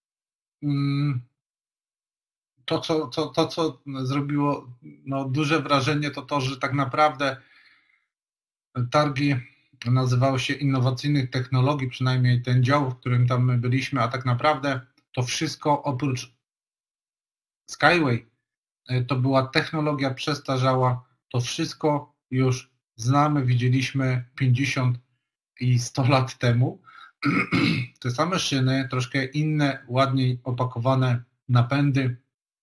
to, co, to, to, co zrobiło no, duże wrażenie, to to, że tak naprawdę targi nazywały się innowacyjnych technologii, przynajmniej ten dział, w którym tam my byliśmy, a tak naprawdę to wszystko oprócz Skyway to była technologia przestarzała, to wszystko już znamy, widzieliśmy pięćdziesiąt i sto lat temu. Te same szyny, troszkę inne, ładniej opakowane napędy,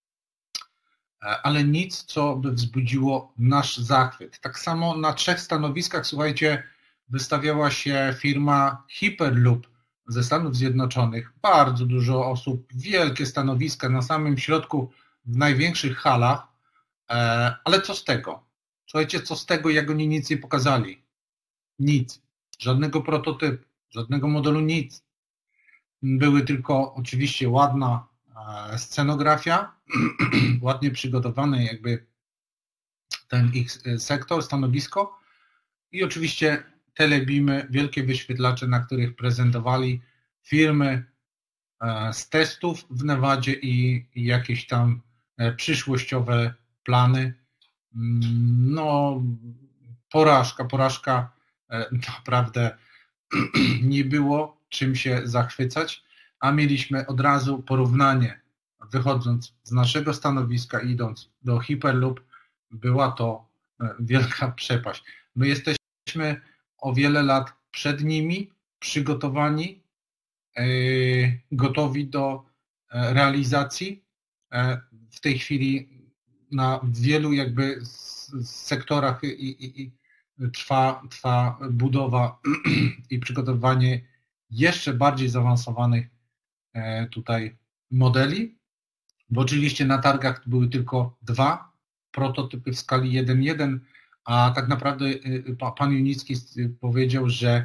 ale nic, co by wzbudziło nasz zachwyt. Tak samo na trzech stanowiskach, słuchajcie, wystawiała się firma Hyperloop ze Stanów Zjednoczonych. Bardzo dużo osób, wielkie stanowiska na samym środku, w największych halach, ale co z tego? Słuchajcie, co z tego, jak oni nic nie pokazali? Nic. Żadnego prototypu, żadnego modelu, nic. Były tylko oczywiście ładna scenografia, ładnie przygotowany jakby ten ich sektor, stanowisko i oczywiście telebimy, wielkie wyświetlacze, na których prezentowali firmy z testów w Nevadzie i, i jakieś tam przyszłościowe plany. No, porażka, porażka, naprawdę nie było czym się zachwycać, a mieliśmy od razu porównanie, wychodząc z naszego stanowiska, idąc do Hyperloop, była to wielka przepaść. My jesteśmy o wiele lat przed nimi, przygotowani, gotowi do realizacji. W tej chwili na wielu jakby sektorach i, i, i trwa, trwa budowa i przygotowanie jeszcze bardziej zaawansowanych tutaj modeli, bo oczywiście na targach były tylko dwa prototypy w skali jeden jeden, a tak naprawdę pan Junicki powiedział, że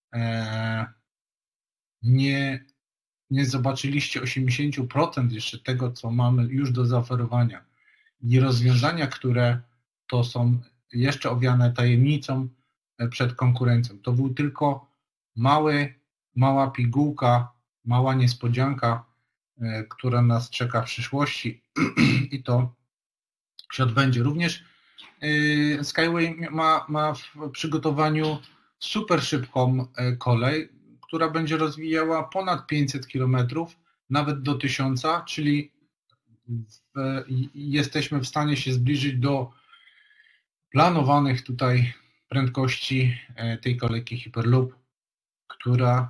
nie, nie zobaczyliście osiemdziesiąt procent jeszcze tego, co mamy już do zaoferowania i rozwiązania, które to są jeszcze owiane tajemnicą przed konkurencją. To był tylko mały, mała pigułka, mała niespodzianka, która nas czeka w przyszłości i to się odbędzie. Również Skyway ma, ma w przygotowaniu super szybką kolej, która będzie rozwijała ponad pięćset kilometrów, nawet do tysiąca, czyli w, jesteśmy w stanie się zbliżyć do planowanych tutaj prędkości tej kolejki Hyperloop, która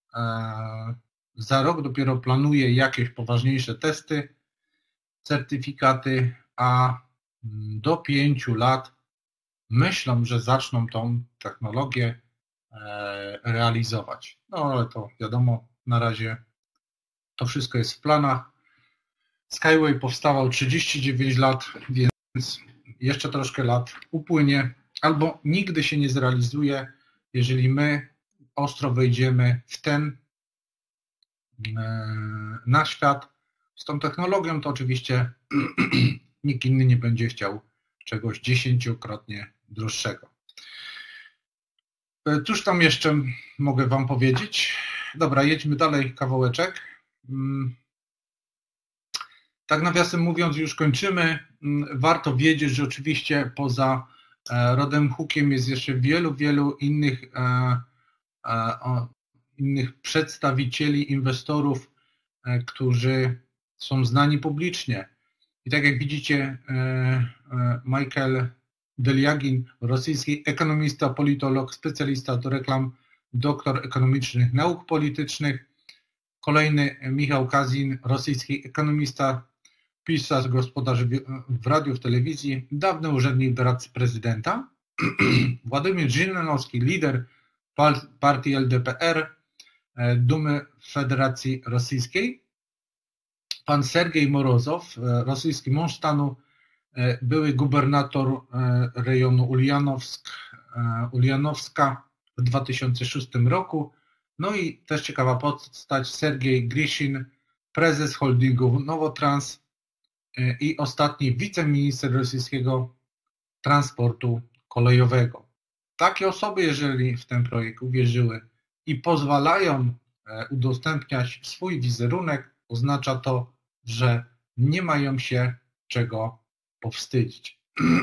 za rok dopiero planuje jakieś poważniejsze testy, certyfikaty, a do pięciu lat myślą, że zaczną tą technologię realizować. No ale to wiadomo, na razie to wszystko jest w planach. Skyway powstawał trzydzieści dziewięć lat, więc jeszcze troszkę lat upłynie, albo nigdy się nie zrealizuje, jeżeli my ostro wejdziemy w ten na świat z tą technologią, to oczywiście nikt inny nie będzie chciał czegoś dziesięciokrotnie droższego. Cóż tam jeszcze mogę Wam powiedzieć? Dobra, jedźmy dalej, kawałeczek. Tak nawiasem mówiąc, już kończymy. Warto wiedzieć, że oczywiście poza Rodem Hookiem jest jeszcze wielu, wielu innych, innych przedstawicieli, inwestorów, którzy są znani publicznie. I tak jak widzicie, Michael Deliagin, rosyjski ekonomista, politolog, specjalista do reklam, doktor ekonomicznych nauk politycznych. Kolejny Michał Kazin, rosyjski ekonomista, pisarz, gospodarz w radiu, w telewizji, dawny urzędnik doradcy prezydenta. Władimir Żirinovski, lider partii L D P R, Dumy Federacji Rosyjskiej. Pan Sergiej Morozow, rosyjski mąż stanu, były gubernator rejonu Ulianowsk, Ulianowska w dwa tysiące szóstym roku. No i też ciekawa postać, Sergiej Grisin, prezes holdingu Nowotrans i ostatni wiceminister rosyjskiego transportu kolejowego. Takie osoby, jeżeli w ten projekt uwierzyły i pozwalają udostępniać swój wizerunek, oznacza to, że nie mają się czego powstydzić.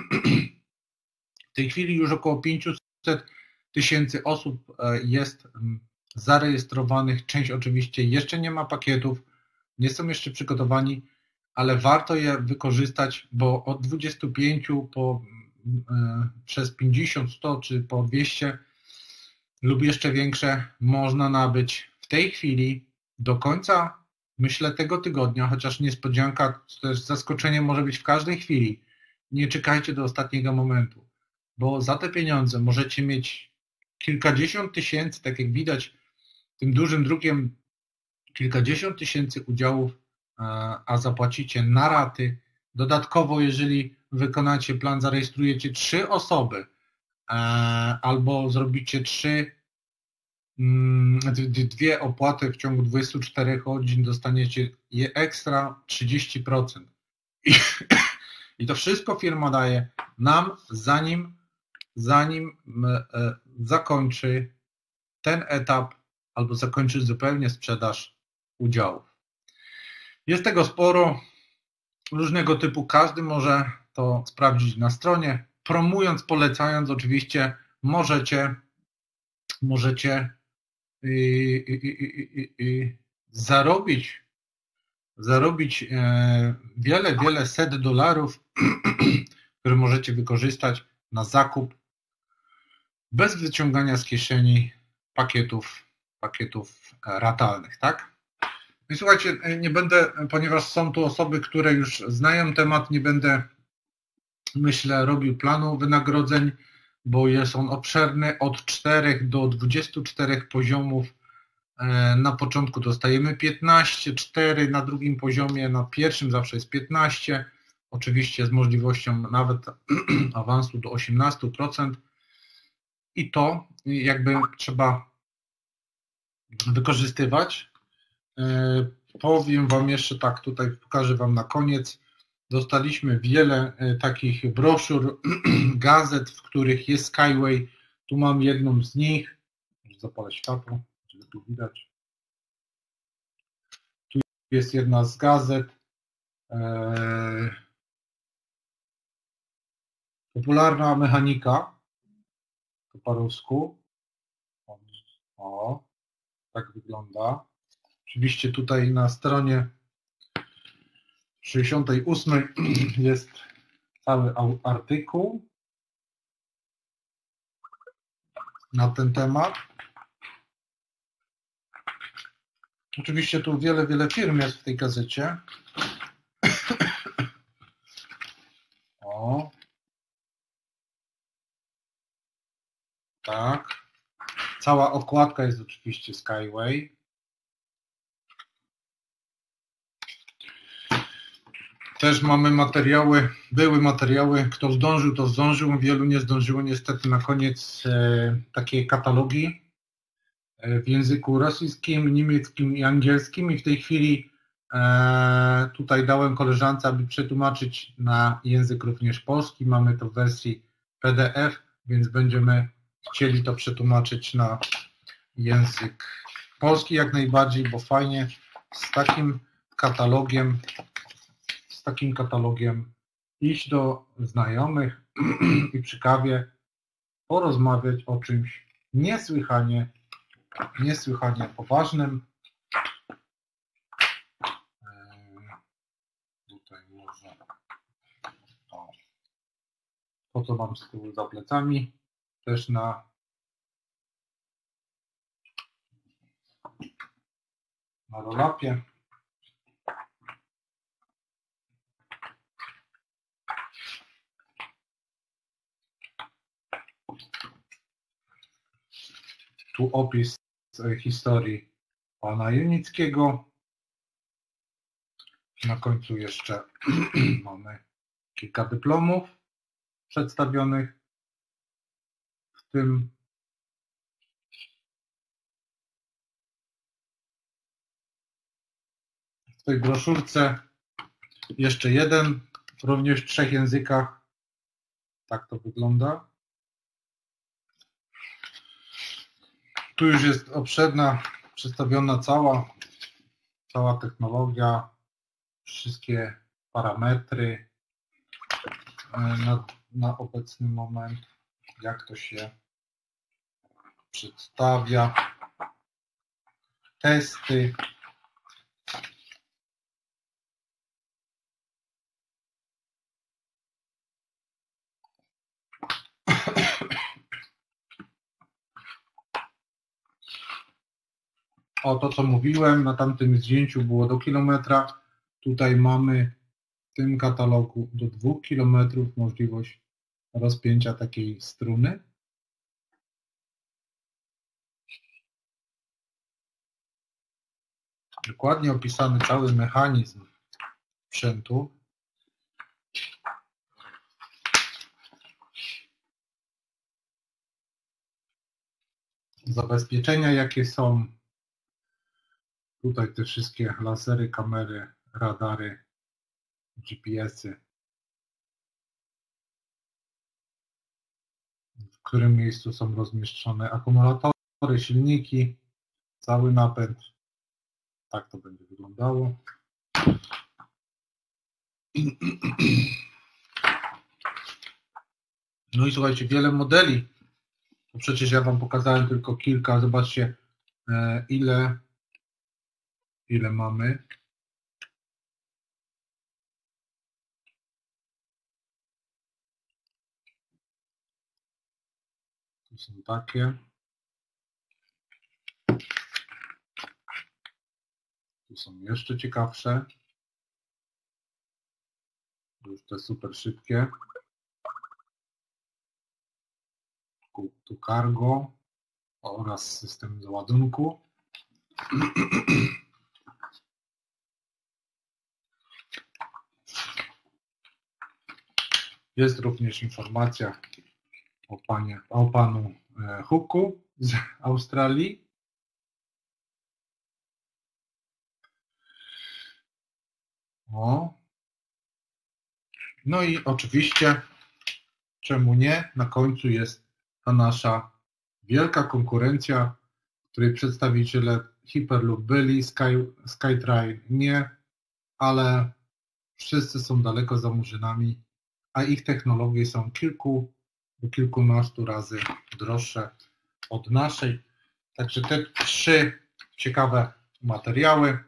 W tej chwili już około pięćset tysięcy osób jest zarejestrowanych. Część oczywiście jeszcze nie ma pakietów, nie są jeszcze przygotowani, ale warto je wykorzystać, bo od dwudziestu pięciu po, przez pięćdziesiąt, sto czy po dwieście lub jeszcze większe można nabyć w tej chwili do końca, myślę, tego tygodnia, chociaż niespodzianka, to też zaskoczenie może być w każdej chwili. Nie czekajcie do ostatniego momentu, bo za te pieniądze możecie mieć kilkadziesiąt tysięcy, tak jak widać tym dużym drukiem, kilkadziesiąt tysięcy udziałów, a zapłacicie na raty. Dodatkowo, jeżeli wykonacie plan, zarejestrujecie trzy osoby albo zrobicie trzy, dwie opłaty w ciągu dwudziestu czterech godzin, dostaniecie je ekstra trzydzieści procent. I, i to wszystko firma daje nam, zanim, zanim zakończy ten etap albo zakończy zupełnie sprzedaż udziałów. Jest tego sporo, różnego typu, każdy może to sprawdzić na stronie. Promując, polecając, oczywiście możecie, możecie yy, yy, yy, yy, zarobić, zarobić yy, wiele, wiele set dolarów, które możecie wykorzystać na zakup bez wyciągania z kieszeni pakietów, pakietów ratalnych, tak? I słuchajcie, nie będę, ponieważ są tu osoby, które już znają temat, nie będę, myślę, robił planu wynagrodzeń, bo jest on obszerny, od czterech do dwudziestu czterech poziomów. Na początku dostajemy piętnaście, cztery na drugim poziomie, na pierwszym zawsze jest piętnaście, oczywiście z możliwością nawet awansu do osiemnastu procent i to jakby trzeba wykorzystywać. Powiem Wam jeszcze tak, tutaj pokażę Wam na koniec. Dostaliśmy wiele takich broszur, gazet, w których jest Skyway. Tu mam jedną z nich. Zapalę światło, żeby tu widać. Tu jest jedna z gazet. Popularna mechanika. To po rusku. O, tak wygląda. Oczywiście tutaj na stronie sześćdziesiątej ósmej jest cały artykuł na ten temat. Oczywiście tu wiele, wiele firm jest w tej gazecie. O. Tak. Cała okładka jest oczywiście Skyway. Też mamy materiały, były materiały, kto zdążył, to zdążył, wielu nie zdążyło niestety na koniec e, takie katalogi e, w języku rosyjskim, niemieckim i angielskim i w tej chwili e, tutaj dałem koleżance, aby przetłumaczyć na język również polski. Mamy to w wersji P D F, więc będziemy chcieli to przetłumaczyć na język polski jak najbardziej, bo fajnie z takim katalogiem z takim katalogiem iść do znajomych i przy kawie porozmawiać o czymś niesłychanie, niesłychanie poważnym. Tutaj może to, to co mam z tyłu za plecami, też na na rollupie. Tu opis historii pana Junickiego. Na końcu jeszcze mamy kilka dyplomów przedstawionych, w tym w tej broszurce jeszcze jeden, również w trzech językach. Tak to wygląda. Tu już jest obszerna, przedstawiona cała, cała technologia, wszystkie parametry na, na obecny moment, jak to się przedstawia, testy. O, to co mówiłem, na tamtym zdjęciu było do kilometra. Tutaj mamy w tym katalogu do dwóch kilometrów możliwość rozpięcia takiej struny. Dokładnie opisany cały mechanizm sprzętu. Zabezpieczenia jakie są. Tutaj te wszystkie lasery, kamery, radary, G P S-y. W którym miejscu są rozmieszczone akumulatory, silniki, cały napęd. tak to będzie wyglądało. No i słuchajcie, wiele modeli. No przecież ja Wam pokazałem tylko kilka. Zobaczcie, ile, ile mamy. Tu są takie. Tu są jeszcze ciekawsze. Już te super szybkie. Tu cargo oraz system załadunku. Jest również informacja o, panie, o panu Hooku z Australii. O. No i oczywiście, czemu nie, na końcu jest ta nasza wielka konkurencja, której przedstawiciele Hyperloop byli, Sky, Skytrain nie, ale wszyscy są daleko za murzynami, a ich technologie są kilku do kilkunastu razy droższe od naszej. Także te trzy ciekawe materiały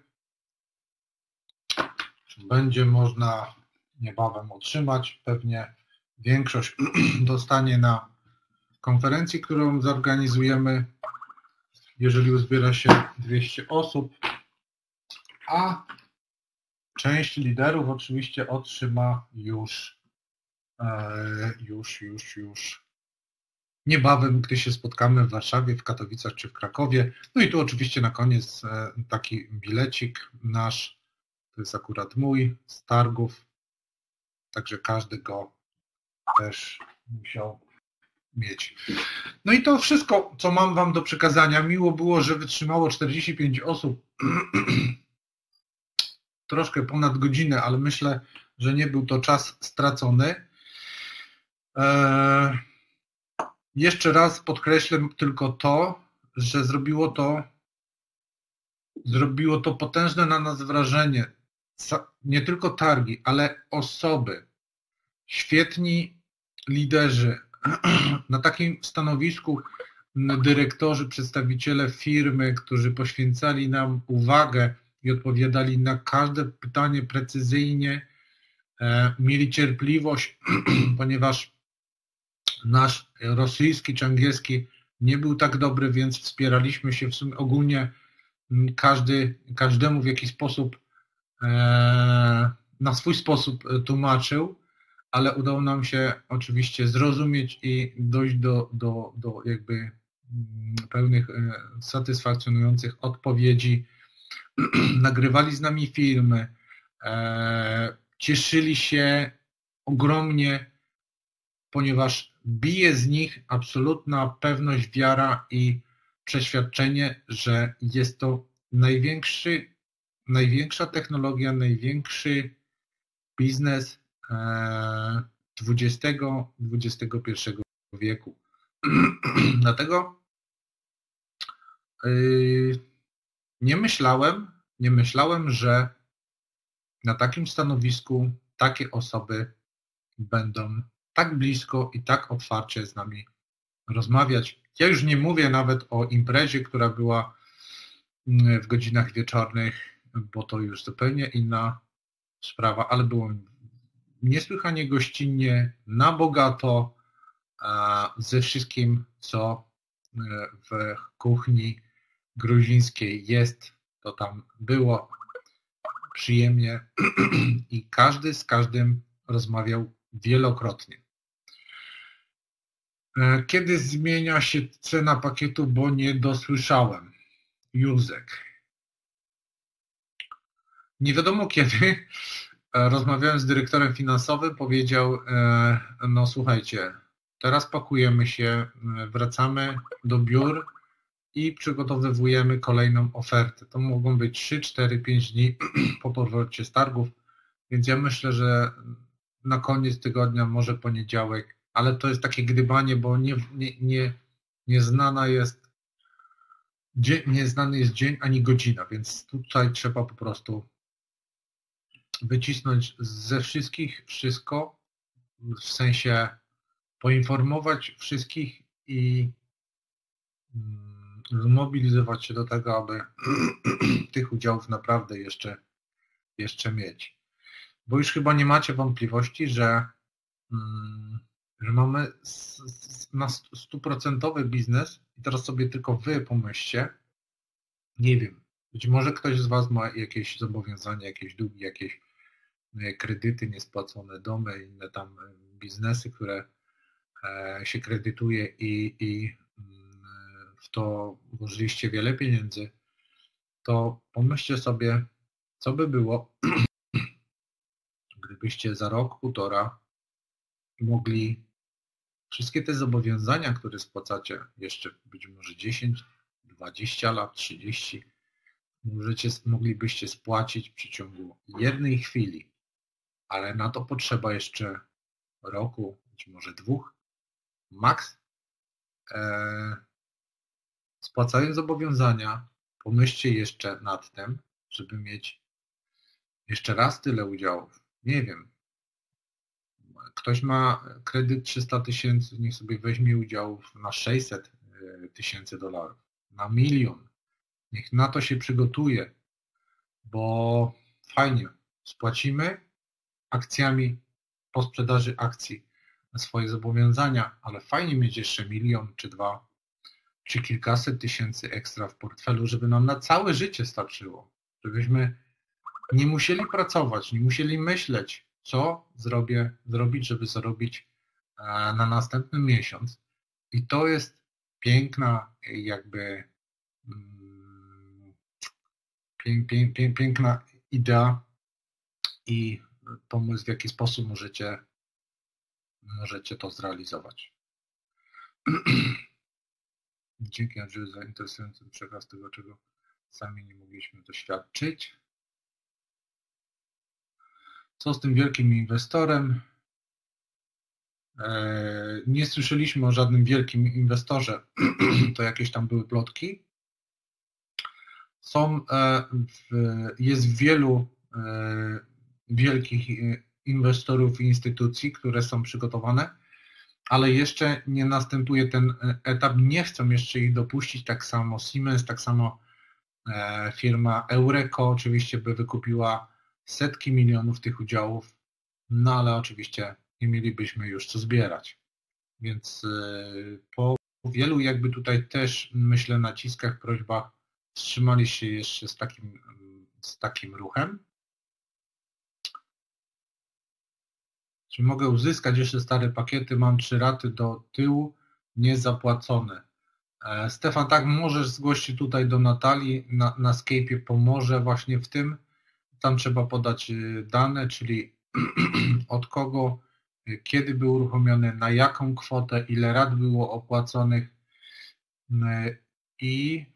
będzie można niebawem otrzymać. Pewnie większość dostanie na konferencji, którą zorganizujemy, jeżeli uzbiera się dwieście osób, a część liderów oczywiście otrzyma już, już, już, już niebawem, gdy się spotkamy w Warszawie, w Katowicach czy w Krakowie. No i tu oczywiście na koniec taki bilecik nasz, to jest akurat mój, z targów, także każdy go też musiał mieć. No i to wszystko, co mam Wam do przekazania. Miło było, że wytrzymało czterdzieści pięć osób. Troszkę ponad godzinę, ale myślę, że nie był to czas stracony. Eee, jeszcze raz podkreślę tylko to, że zrobiło to zrobiło to potężne na nas wrażenie. Nie tylko targi, ale osoby, świetni liderzy, na takim stanowisku dyrektorzy, przedstawiciele firmy, którzy poświęcali nam uwagę i odpowiadali na każde pytanie precyzyjnie, mieli cierpliwość, ponieważ nasz rosyjski czy angielski nie był tak dobry, więc wspieraliśmy się w sumie ogólnie każdy, każdemu w jakiś sposób, na swój sposób tłumaczył, ale udało nam się oczywiście zrozumieć i dojść do, do, do jakby pełnych, satysfakcjonujących odpowiedzi. Nagrywali z nami filmy, cieszyli się ogromnie, ponieważ bije z nich absolutna pewność, wiara i przeświadczenie, że jest to największy, największa technologia, największy biznes dwudziestego dwudziestego pierwszego wieku. Dlatego nie myślałem, nie myślałem, że na takim stanowisku takie osoby będą tak blisko i tak otwarcie z nami rozmawiać. Ja już nie mówię nawet o imprezie, która była w godzinach wieczornych, bo to już zupełnie inna sprawa, ale było niesłychanie gościnnie, na bogato, ze wszystkim, co w kuchni gruzińskiej jest, to tam było przyjemnie i każdy z każdym rozmawiał wielokrotnie. Kiedy zmienia się cena pakietu, bo nie dosłyszałem? Józek. Nie wiadomo kiedy. Rozmawiałem z dyrektorem finansowym, powiedział, no słuchajcie, teraz pakujemy się, wracamy do biur i przygotowujemy kolejną ofertę. To mogą być trzy, cztery, pięć dni po powrocie z targów, więc ja myślę, że na koniec tygodnia, może poniedziałek, ale to jest takie gdybanie, bo nie, nie, nie, nieznana jest dzień, nieznany jest dzień ani godzina, więc tutaj trzeba po prostu wycisnąć ze wszystkich wszystko, w sensie poinformować wszystkich i zmobilizować się do tego, aby tych udziałów naprawdę jeszcze, jeszcze mieć. Bo już chyba nie macie wątpliwości, że, że mamy na stuprocentowy biznes i teraz sobie tylko wy pomyślcie, nie wiem, być może ktoś z was ma jakieś zobowiązania, jakieś długi, jakieś kredyty niespłacone, domy, inne tam biznesy, które się kredytuje i, i w to włożyliście wiele pieniędzy, to pomyślcie sobie, co by było, gdybyście za rok, półtora mogli wszystkie te zobowiązania, które spłacacie jeszcze być może dziesięć, dwadzieścia lat, trzydzieści, możecie, moglibyście spłacić w przeciągu jednej chwili, ale na to potrzeba jeszcze roku, być może dwóch, maks. Eee, spłacając zobowiązania, pomyślcie jeszcze nad tym, żeby mieć jeszcze raz tyle udziałów. Nie wiem. Ktoś ma kredyt trzysta tysięcy, niech sobie weźmie udziałów na sześćset tysięcy dolarów, na milion. Niech na to się przygotuje, bo fajnie, spłacimy akcjami po sprzedaży akcji na swoje zobowiązania, ale fajnie mieć jeszcze milion czy dwa, czy kilkaset tysięcy ekstra w portfelu, żeby nam na całe życie starczyło, żebyśmy nie musieli pracować, nie musieli myśleć, co zrobię, zrobić, żeby zarobić na następny miesiąc. I to jest piękna jakby pię, pię, pię, piękna idea i pomysł, w jaki sposób możecie, możecie to zrealizować. Dzięki Andrzeju za interesujący przekaz tego, czego sami nie mogliśmy doświadczyć. Co z tym wielkim inwestorem? Nie słyszeliśmy o żadnym wielkim inwestorze, to jakieś tam były plotki. Są, jest wielu wielkich inwestorów i instytucji, które są przygotowane, ale jeszcze nie następuje ten etap, nie chcą jeszcze ich dopuścić, tak samo Siemens, tak samo firma Eureko oczywiście by wykupiła setki milionów tych udziałów, no ale oczywiście nie mielibyśmy już co zbierać. Więc po wielu jakby tutaj też, myślę, naciskach, prośbach wstrzymali się jeszcze z takim, z takim ruchem. Czy mogę uzyskać jeszcze stare pakiety? Mam trzy raty do tyłu niezapłacone. Stefan, tak, możesz zgłosić tutaj do Natalii, na, na Skype'ie pomoże właśnie w tym. Tam trzeba podać dane, czyli od kogo, kiedy był uruchomiony, na jaką kwotę, ile rat było opłaconych i,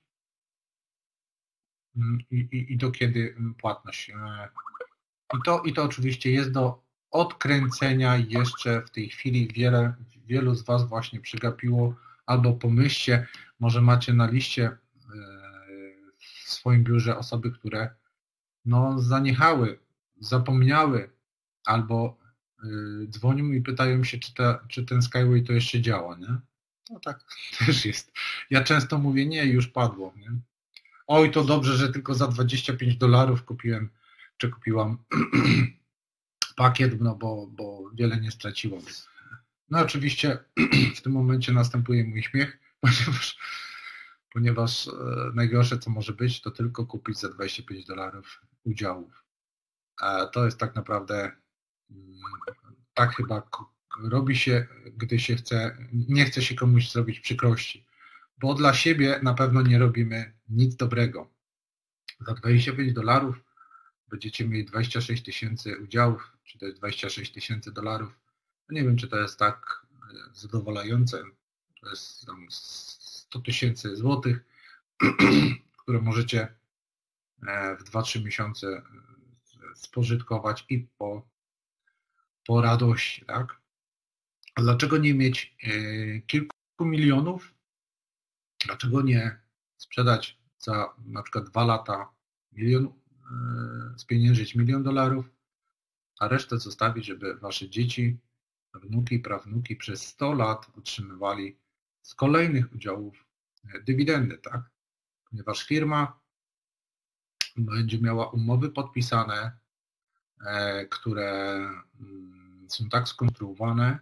i, i do kiedy płatność. I to, I to oczywiście jest do odkręcenia jeszcze w tej chwili. Wiele, wielu z Was właśnie przegapiło, albo pomyślcie, może macie na liście w swoim biurze osoby, które no, zaniechały, zapomniały, albo y, dzwonią i pytają się, czy, ta, czy ten Skyway to jeszcze działa, nie? No tak też jest. Ja często mówię, nie, już padło, nie? Oj, to dobrze, że tylko za dwadzieścia pięć dolarów kupiłem, czy kupiłam pakiet, no bo, bo wiele nie straciłam. No oczywiście w tym momencie następuje mój śmiech, ponieważ, ponieważ najgorsze, co może być, to tylko kupić za dwadzieścia pięć dolarów udziałów. A to jest tak naprawdę, tak chyba robi się, gdy się chce, nie chce się komuś zrobić przykrości, bo dla siebie na pewno nie robimy nic dobrego. Za dwadzieścia pięć dolarów będziecie mieli dwadzieścia sześć tysięcy udziałów, czy to jest dwadzieścia sześć tysięcy dolarów. No nie wiem, czy to jest tak zadowalające. To jest tam sto tysięcy złotych, które możecie w dwa trzy miesiące spożytkować i po, po radości, tak? A dlaczego nie mieć kilku milionów? Dlaczego nie sprzedać za na przykład dwa lata milion, spieniężyć milion dolarów, a resztę zostawić, żeby wasze dzieci, wnuki i prawnuki przez sto lat otrzymywali z kolejnych udziałów dywidendy, tak? Ponieważ firma będzie miała umowy podpisane, które są tak skonstruowane,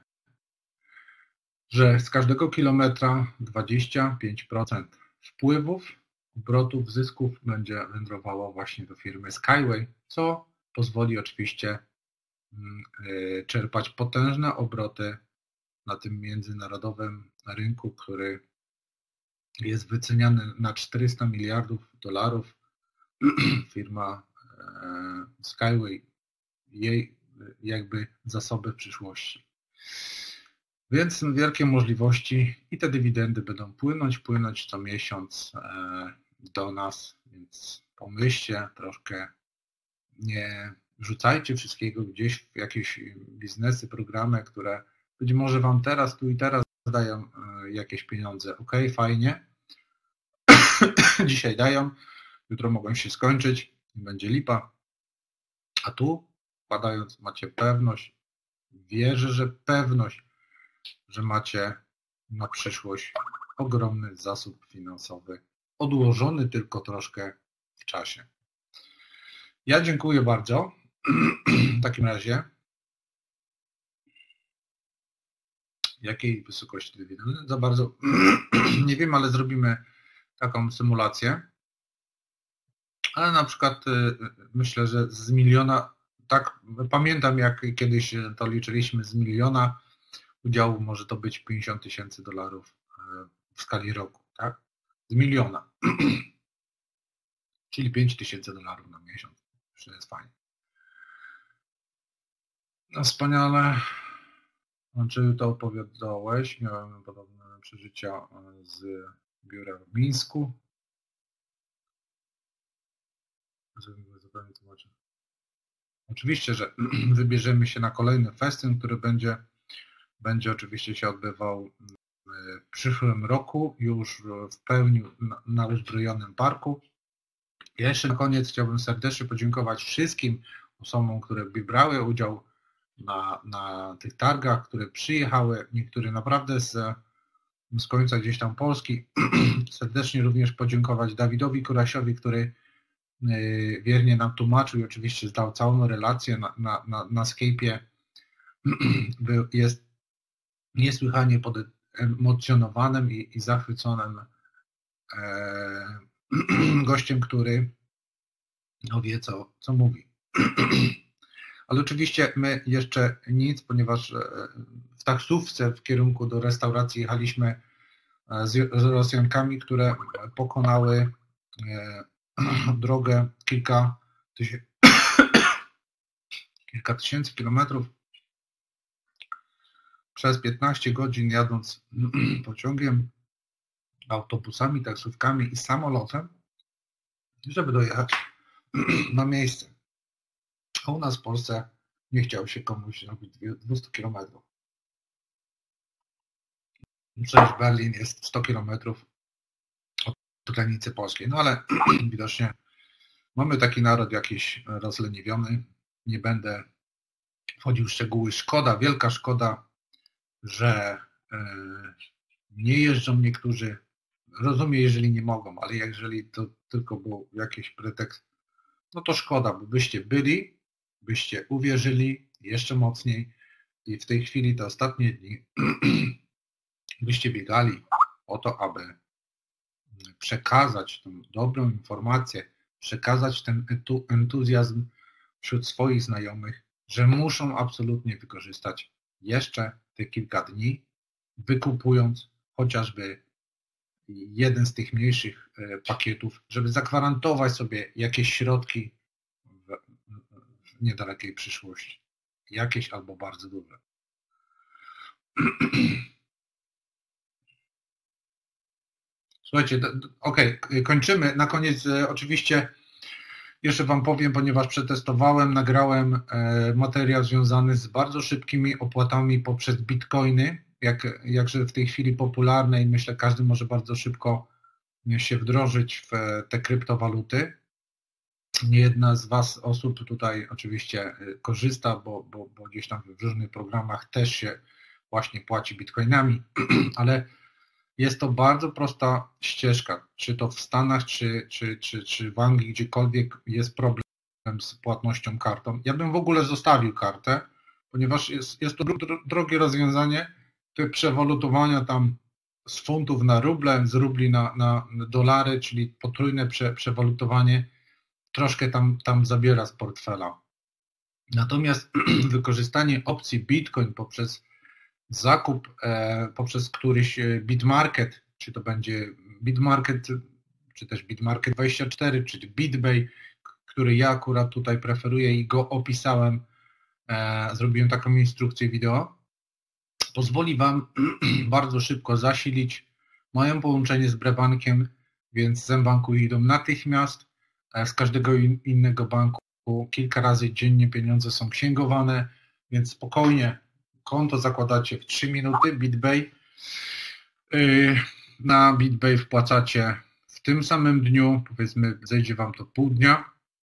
że z każdego kilometra dwadzieścia pięć procent wpływów, obrotów, zysków będzie wędrowało właśnie do firmy Skyway, co pozwoli oczywiście czerpać potężne obroty na tym międzynarodowym rynku, który jest wyceniany na czterysta miliardów dolarów. Firma Skyway, jej jakby zasoby w przyszłości. Więc są wielkie możliwości i te dywidendy będą płynąć, płynąć co miesiąc do nas, więc pomyślcie troszkę, nie rzucajcie wszystkiego gdzieś w jakieś biznesy, programy, które być może wam teraz, tu i teraz dają jakieś pieniądze. Ok, fajnie, dzisiaj dają, jutro mogą się skończyć, będzie lipa, a tu wkładając macie pewność, wierzę, że pewność, że macie na przyszłość ogromny zasób finansowy, odłożony tylko troszkę w czasie. Ja dziękuję bardzo. W takim razie, jakiej wysokości dywidendy? Za bardzo nie wiem, ale zrobimy taką symulację. Ale na przykład myślę, że z miliona, tak pamiętam jak kiedyś to liczyliśmy, z miliona udziałów może to być pięćdziesiąt tysięcy dolarów w skali roku, tak? Z miliona. Czyli pięć tysięcy dolarów na miesiąc. To jest fajnie. No wspaniale. Czy to opowiadałeś? Miałem podobne przeżycia z biura w Mińsku. Zupełnie tłumaczę. Oczywiście, że wybierzemy się na kolejny festyn, który będzie, będzie oczywiście się odbywał w przyszłym roku, już w pełni na uzbrojonym parku. Ja jeszcze na koniec chciałbym serdecznie podziękować wszystkim osobom, które brały udział na, na tych targach, które przyjechały, niektóre naprawdę z, z końca gdzieś tam Polski. Serdecznie również podziękować Dawidowi Kurasiowi, który wiernie nam tłumaczył i oczywiście zdał całą relację na, na, na, na Skype'ie. Jest niesłychanie podemocjonowanym i, i zachwyconym e, gościem, który no, wie co, co mówi. Ale oczywiście my jeszcze nic, ponieważ w taksówce w kierunku do restauracji jechaliśmy z, z Rosjankami, które pokonały e, drogę kilka tysięcy, kilka tysięcy kilometrów przez piętnaście godzin jadąc pociągiem, autobusami, taksówkami i samolotem, żeby dojechać na miejsce. A u nas w Polsce nie chciało się komuś robić dwieście kilometrów. Przecież Berlin jest sto kilometrów od granicy polskiej. No ale widocznie mamy taki naród jakiś rozleniwiony. Nie będę wchodził w szczegóły. Szkoda, wielka szkoda, że nie jeżdżą niektórzy. Rozumiem, jeżeli nie mogą, ale jeżeli to tylko był jakiś pretekst, no to szkoda, bo byście byli, byście uwierzyli jeszcze mocniej i w tej chwili, te ostatnie dni, byście biegali o to, aby przekazać tę dobrą informację, przekazać ten entuzjazm wśród swoich znajomych, że muszą absolutnie wykorzystać jeszcze te kilka dni, wykupując chociażby jeden z tych mniejszych pakietów, żeby zagwarantować sobie jakieś środki w, w niedalekiej przyszłości. Jakieś albo bardzo duże. Słuchajcie, ok, kończymy. Na koniec oczywiście jeszcze Wam powiem, ponieważ przetestowałem, nagrałem materiał związany z bardzo szybkimi opłatami poprzez bitcoiny, jak, jakże w tej chwili popularne i myślę każdy może bardzo szybko się wdrożyć w te kryptowaluty. Nie jedna z Was osób tutaj oczywiście korzysta, bo, bo, bo gdzieś tam w różnych programach też się właśnie płaci bitcoinami, ale jest to bardzo prosta ścieżka, czy to w Stanach, czy, czy, czy, czy w Anglii, gdziekolwiek jest problem z płatnością kartą. Ja bym w ogóle zostawił kartę, ponieważ jest, jest to drogie rozwiązanie przewalutowania tam z funtów na ruble, z rubli na, na dolary, czyli potrójne prze, przewalutowanie troszkę tam, tam zabiera z portfela. Natomiast wykorzystanie opcji Bitcoin poprzez zakup, e, poprzez któryś Bitmarket, czy to będzie Bitmarket, czy też Bitmarket dwadzieścia cztery, czy BitBay, który ja akurat tutaj preferuję i go opisałem, e, zrobiłem taką instrukcję wideo, pozwoli Wam bardzo szybko zasilić. Mają połączenie z Brebankiem, więc z mBanku idą natychmiast. Z każdego innego banku kilka razy dziennie pieniądze są księgowane, więc spokojnie konto zakładacie w trzy minuty. BitBay. Na BitBay wpłacacie w tym samym dniu, powiedzmy zejdzie Wam to pół dnia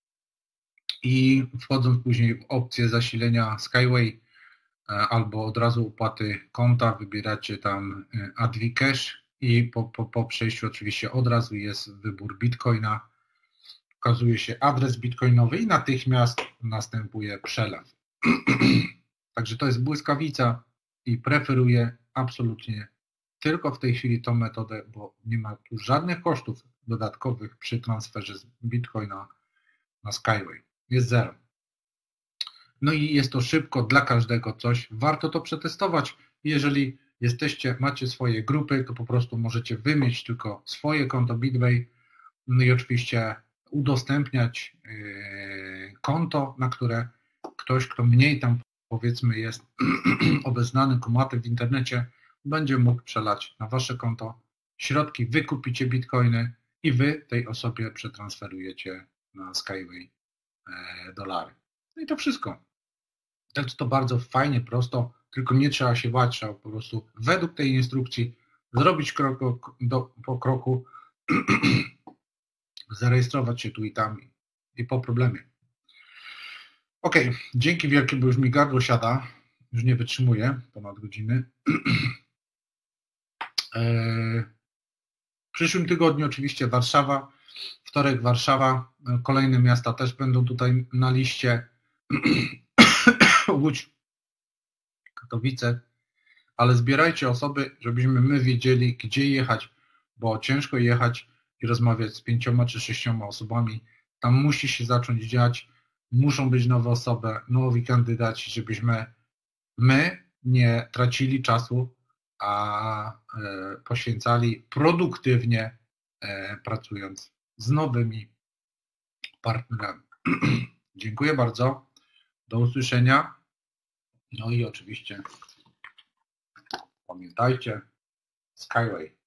i wchodząc później w opcję zasilenia Skyway albo od razu opłaty konta, wybieracie tam AdviCash i po, po, po przejściu oczywiście od razu jest wybór Bitcoina, pokazuje się adres bitcoinowy i natychmiast następuje przelew. Także to jest błyskawica i preferuję absolutnie tylko w tej chwili tą metodę, bo nie ma tu żadnych kosztów dodatkowych przy transferze z Bitcoina na Skyway. Jest zero. No i jest to szybko dla każdego coś. Warto to przetestować. Jeżeli jesteście, macie swoje grupy, to po prostu możecie wymieć tylko swoje konto BitBay, no i oczywiście udostępniać yy, konto, na które ktoś, kto mniej tam powiedzmy jest obeznany, kumaty w internecie, będzie mógł przelać na wasze konto środki, wy kupicie bitcoiny i wy tej osobie przetransferujecie na Skyway yy, dolary. No i to wszystko. Także to bardzo fajnie, prosto, tylko nie trzeba się bać, trzeba po prostu według tej instrukcji zrobić krok do, po kroku, zarejestrować się tu i tam i po problemie. Ok, dzięki wielkie, bo już mi gardło siada, już nie wytrzymuję ponad godziny. W przyszłym tygodniu oczywiście Warszawa, wtorek Warszawa, kolejne miasta też będą tutaj na liście. Łódź, Katowice, ale zbierajcie osoby, żebyśmy my wiedzieli, gdzie jechać, bo ciężko jechać i rozmawiać z pięcioma czy sześcioma osobami. Tam musi się zacząć dziać, muszą być nowe osoby, nowi kandydaci, żebyśmy my nie tracili czasu, a e, poświęcali produktywnie e, pracując z nowymi partnerami. Dziękuję bardzo. Do usłyszenia. No i oczywiście pamiętajcie, Skyway.